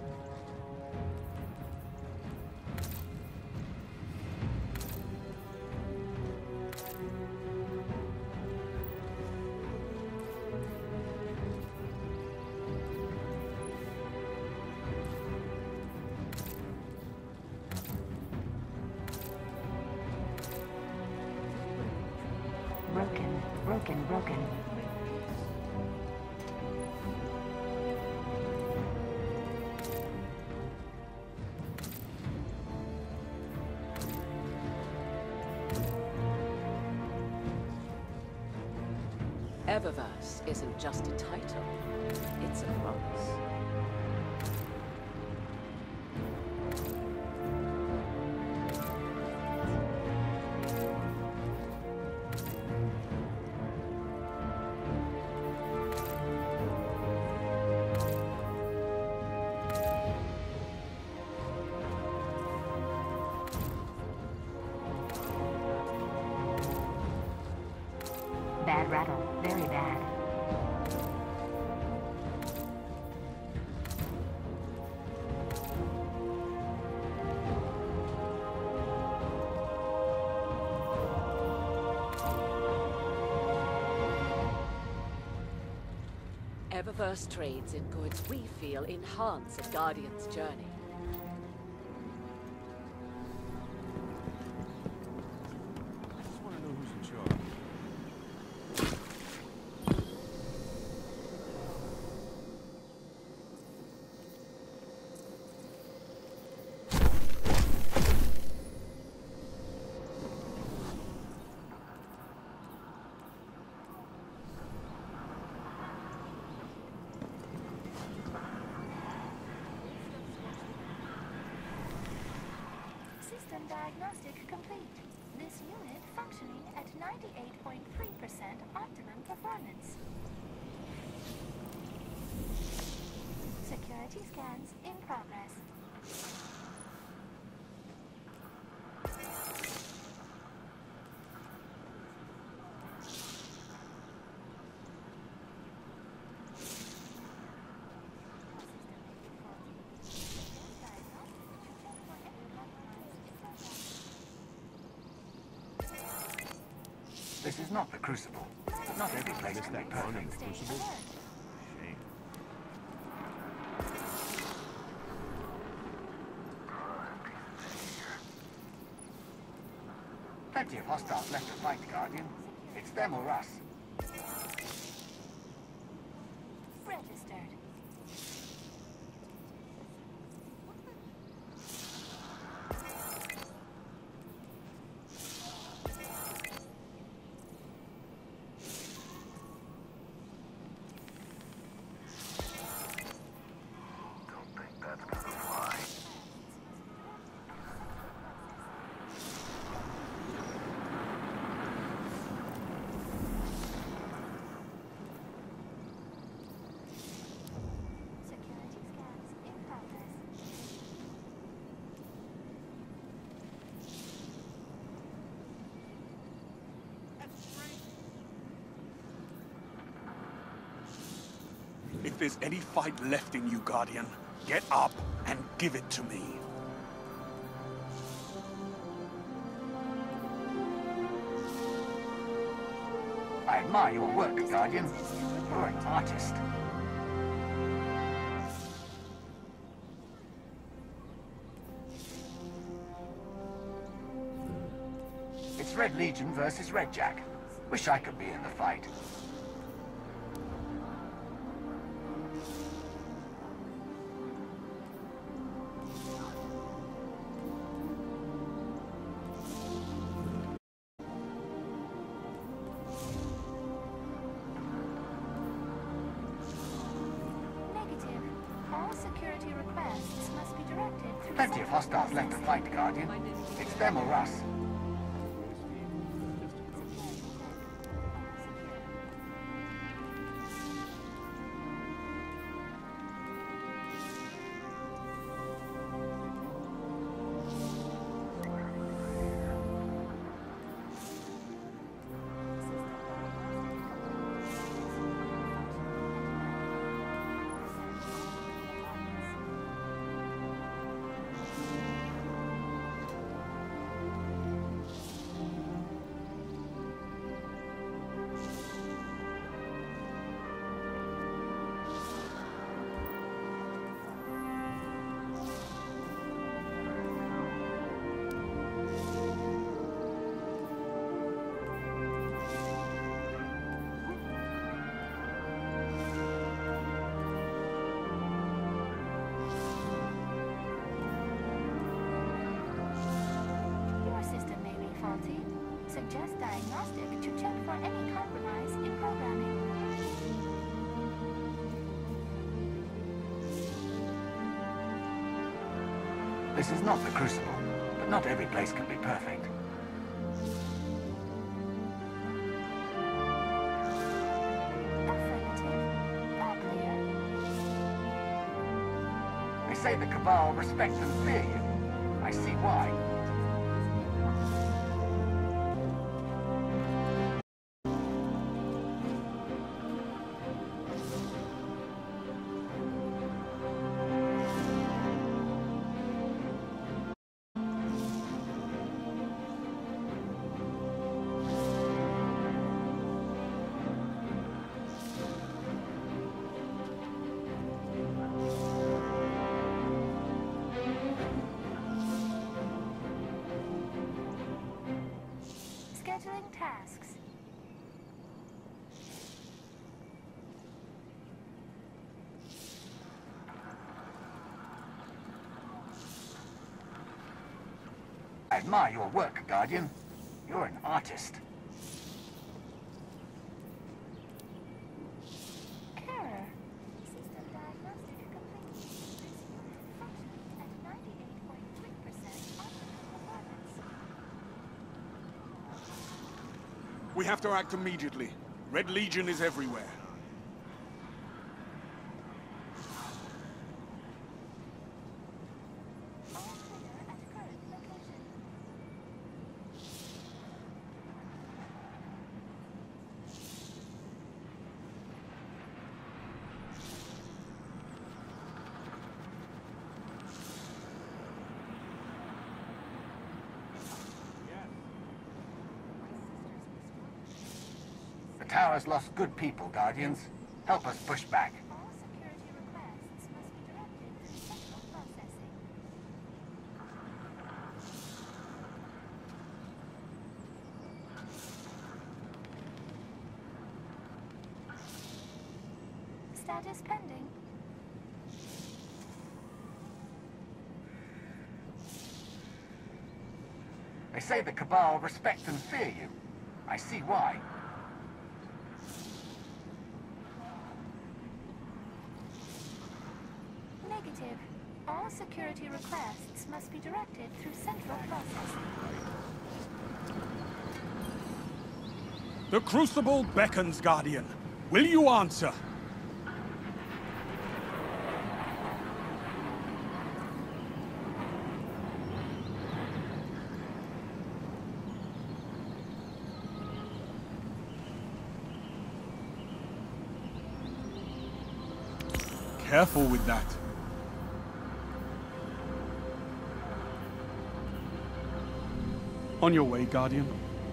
Broken, broken, broken.
Eververse isn't just a title, it's a promise.
Bad rattle, very bad.
Eververse trades in goods we feel enhance a Guardian's journey.
I just want to know who's in charge.
System diagnostic complete. This unit functioning at ninety-eight point three percent optimum performance. Security scans in progress.
This is not the Crucible. Not every place can be perfect.
Crucible? Shame.
Plenty of hostiles left to fight, Guardian. It
It's them or us.
Registered.
If there's any fight left in you, Guardian, get up and give it to me.
I admire your work, Guardian. You're an artist. It's Red Legion versus Red Jack. Wish I could be in the fight. Plenty of hostiles left to fight, Guardian. It's them or us. Suggest diagnostic to check for any compromise in programming. This is not the Crucible, but not every place can be perfect.
Affirmative. All clear.
They say the Cabal respect and fear you. I see why.
Scheduling tasks.
I admire your work, Guardian. You're an artist.
Error. System diagnostic complete. This unit functioning at ninety-eight point three percent optimal performance.
We have to act immediately. Red Legion is everywhere.
The tower's lost good people, Guardians. Help us push back.
All security requests must be directed to central processing.
Status pending.
They say the Cabal respect and fear you. I see why.
Negative. All security requests must be directed through central processing.
The Crucible beckons, Guardian. Will you answer? Careful with that. On your way, Guardian.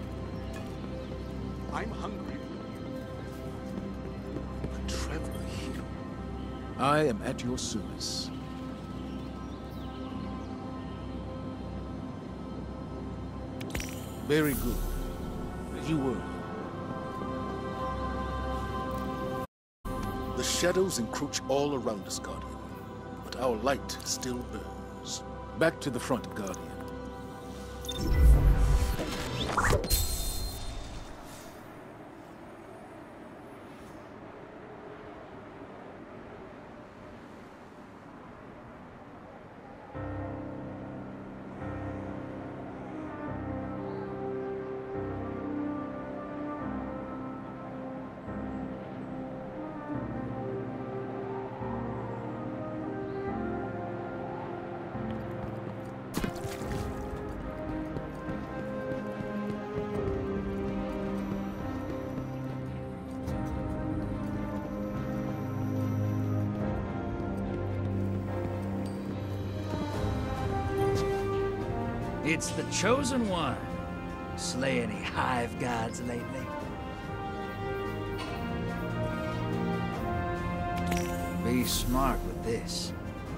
I'm hungry.
Trevor Hill. I am at your service. Very good. As you were. The shadows encroach all around us, Guardian. But our light still burns. Back to the front, Guardian.
It's the Chosen One. Slay any hive gods lately? Be smart with this.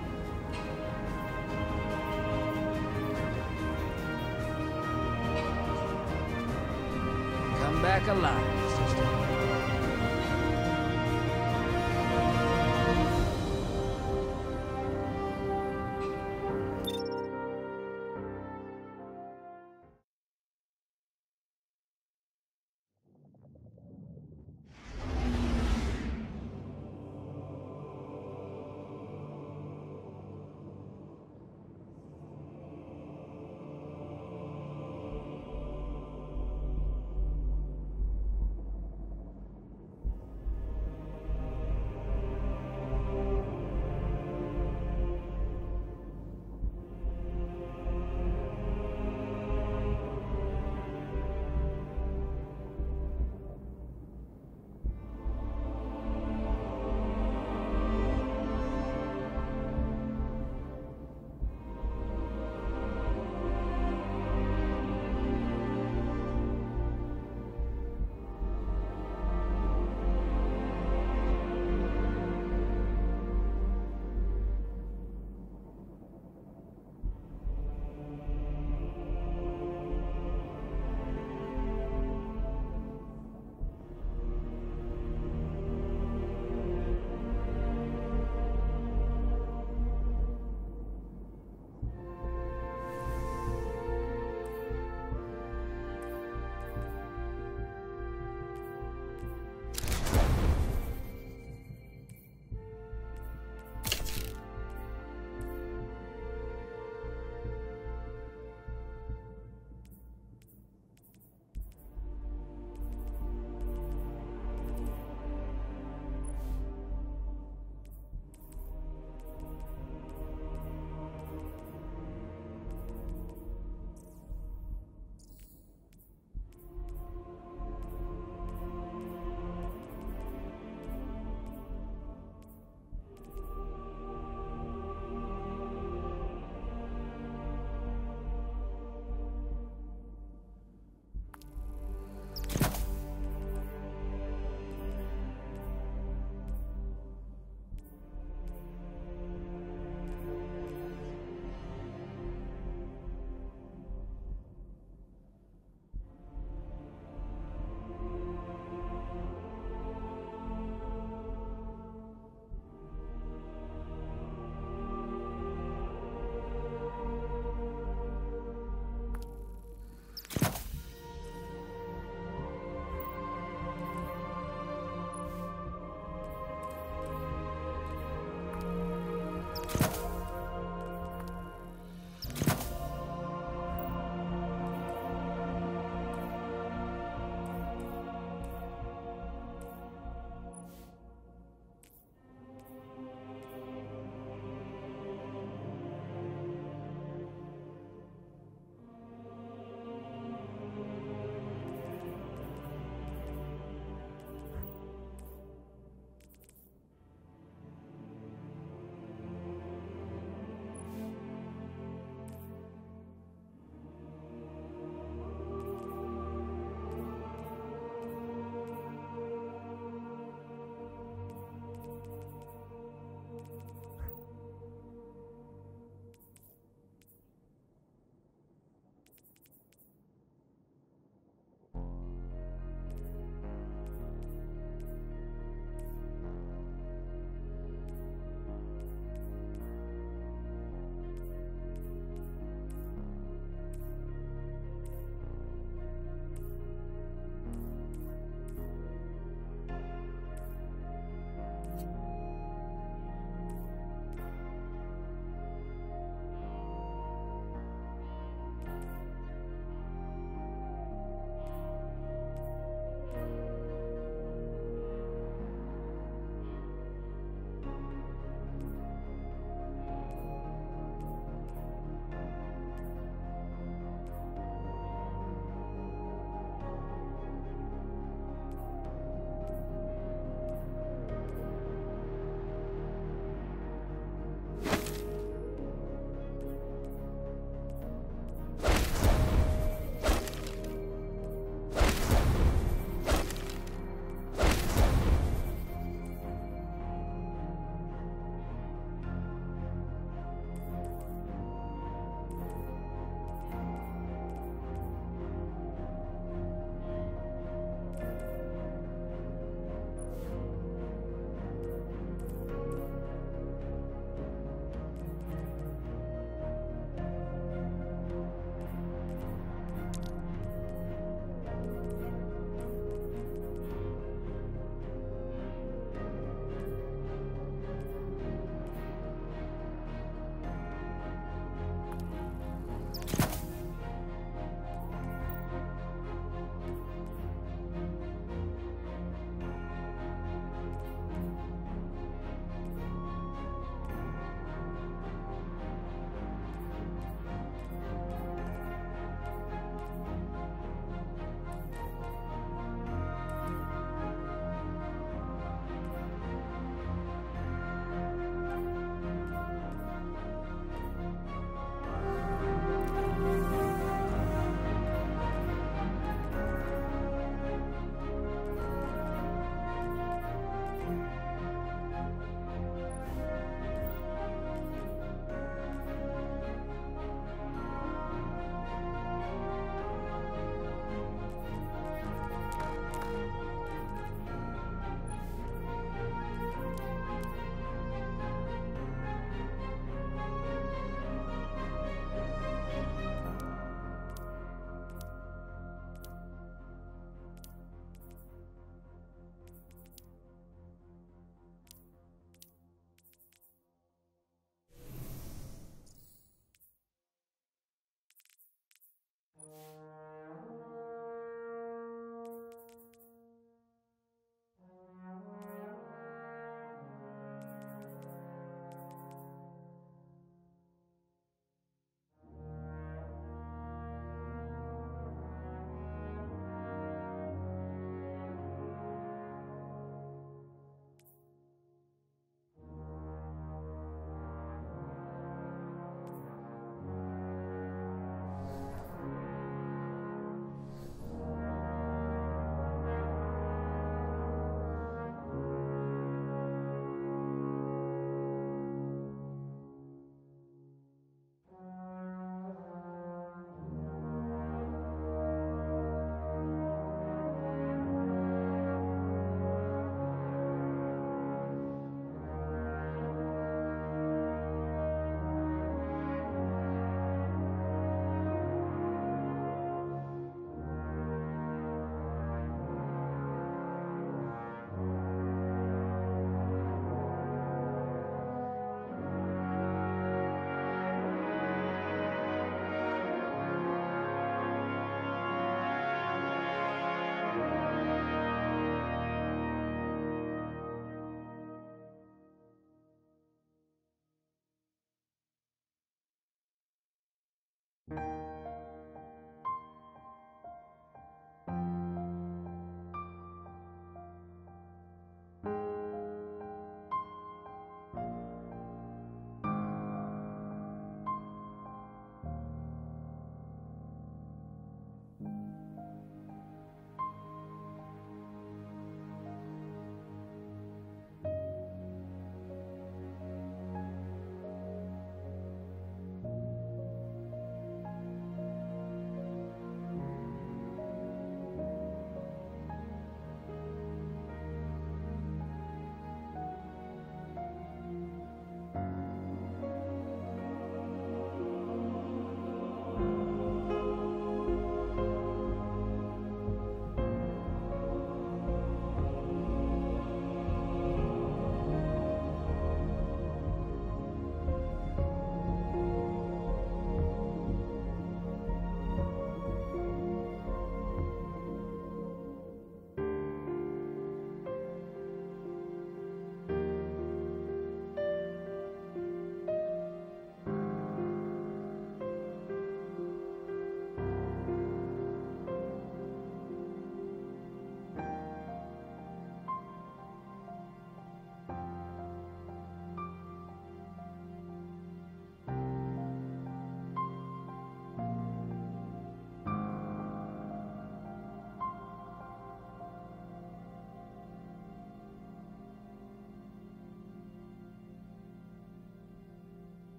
Come back alive, sister.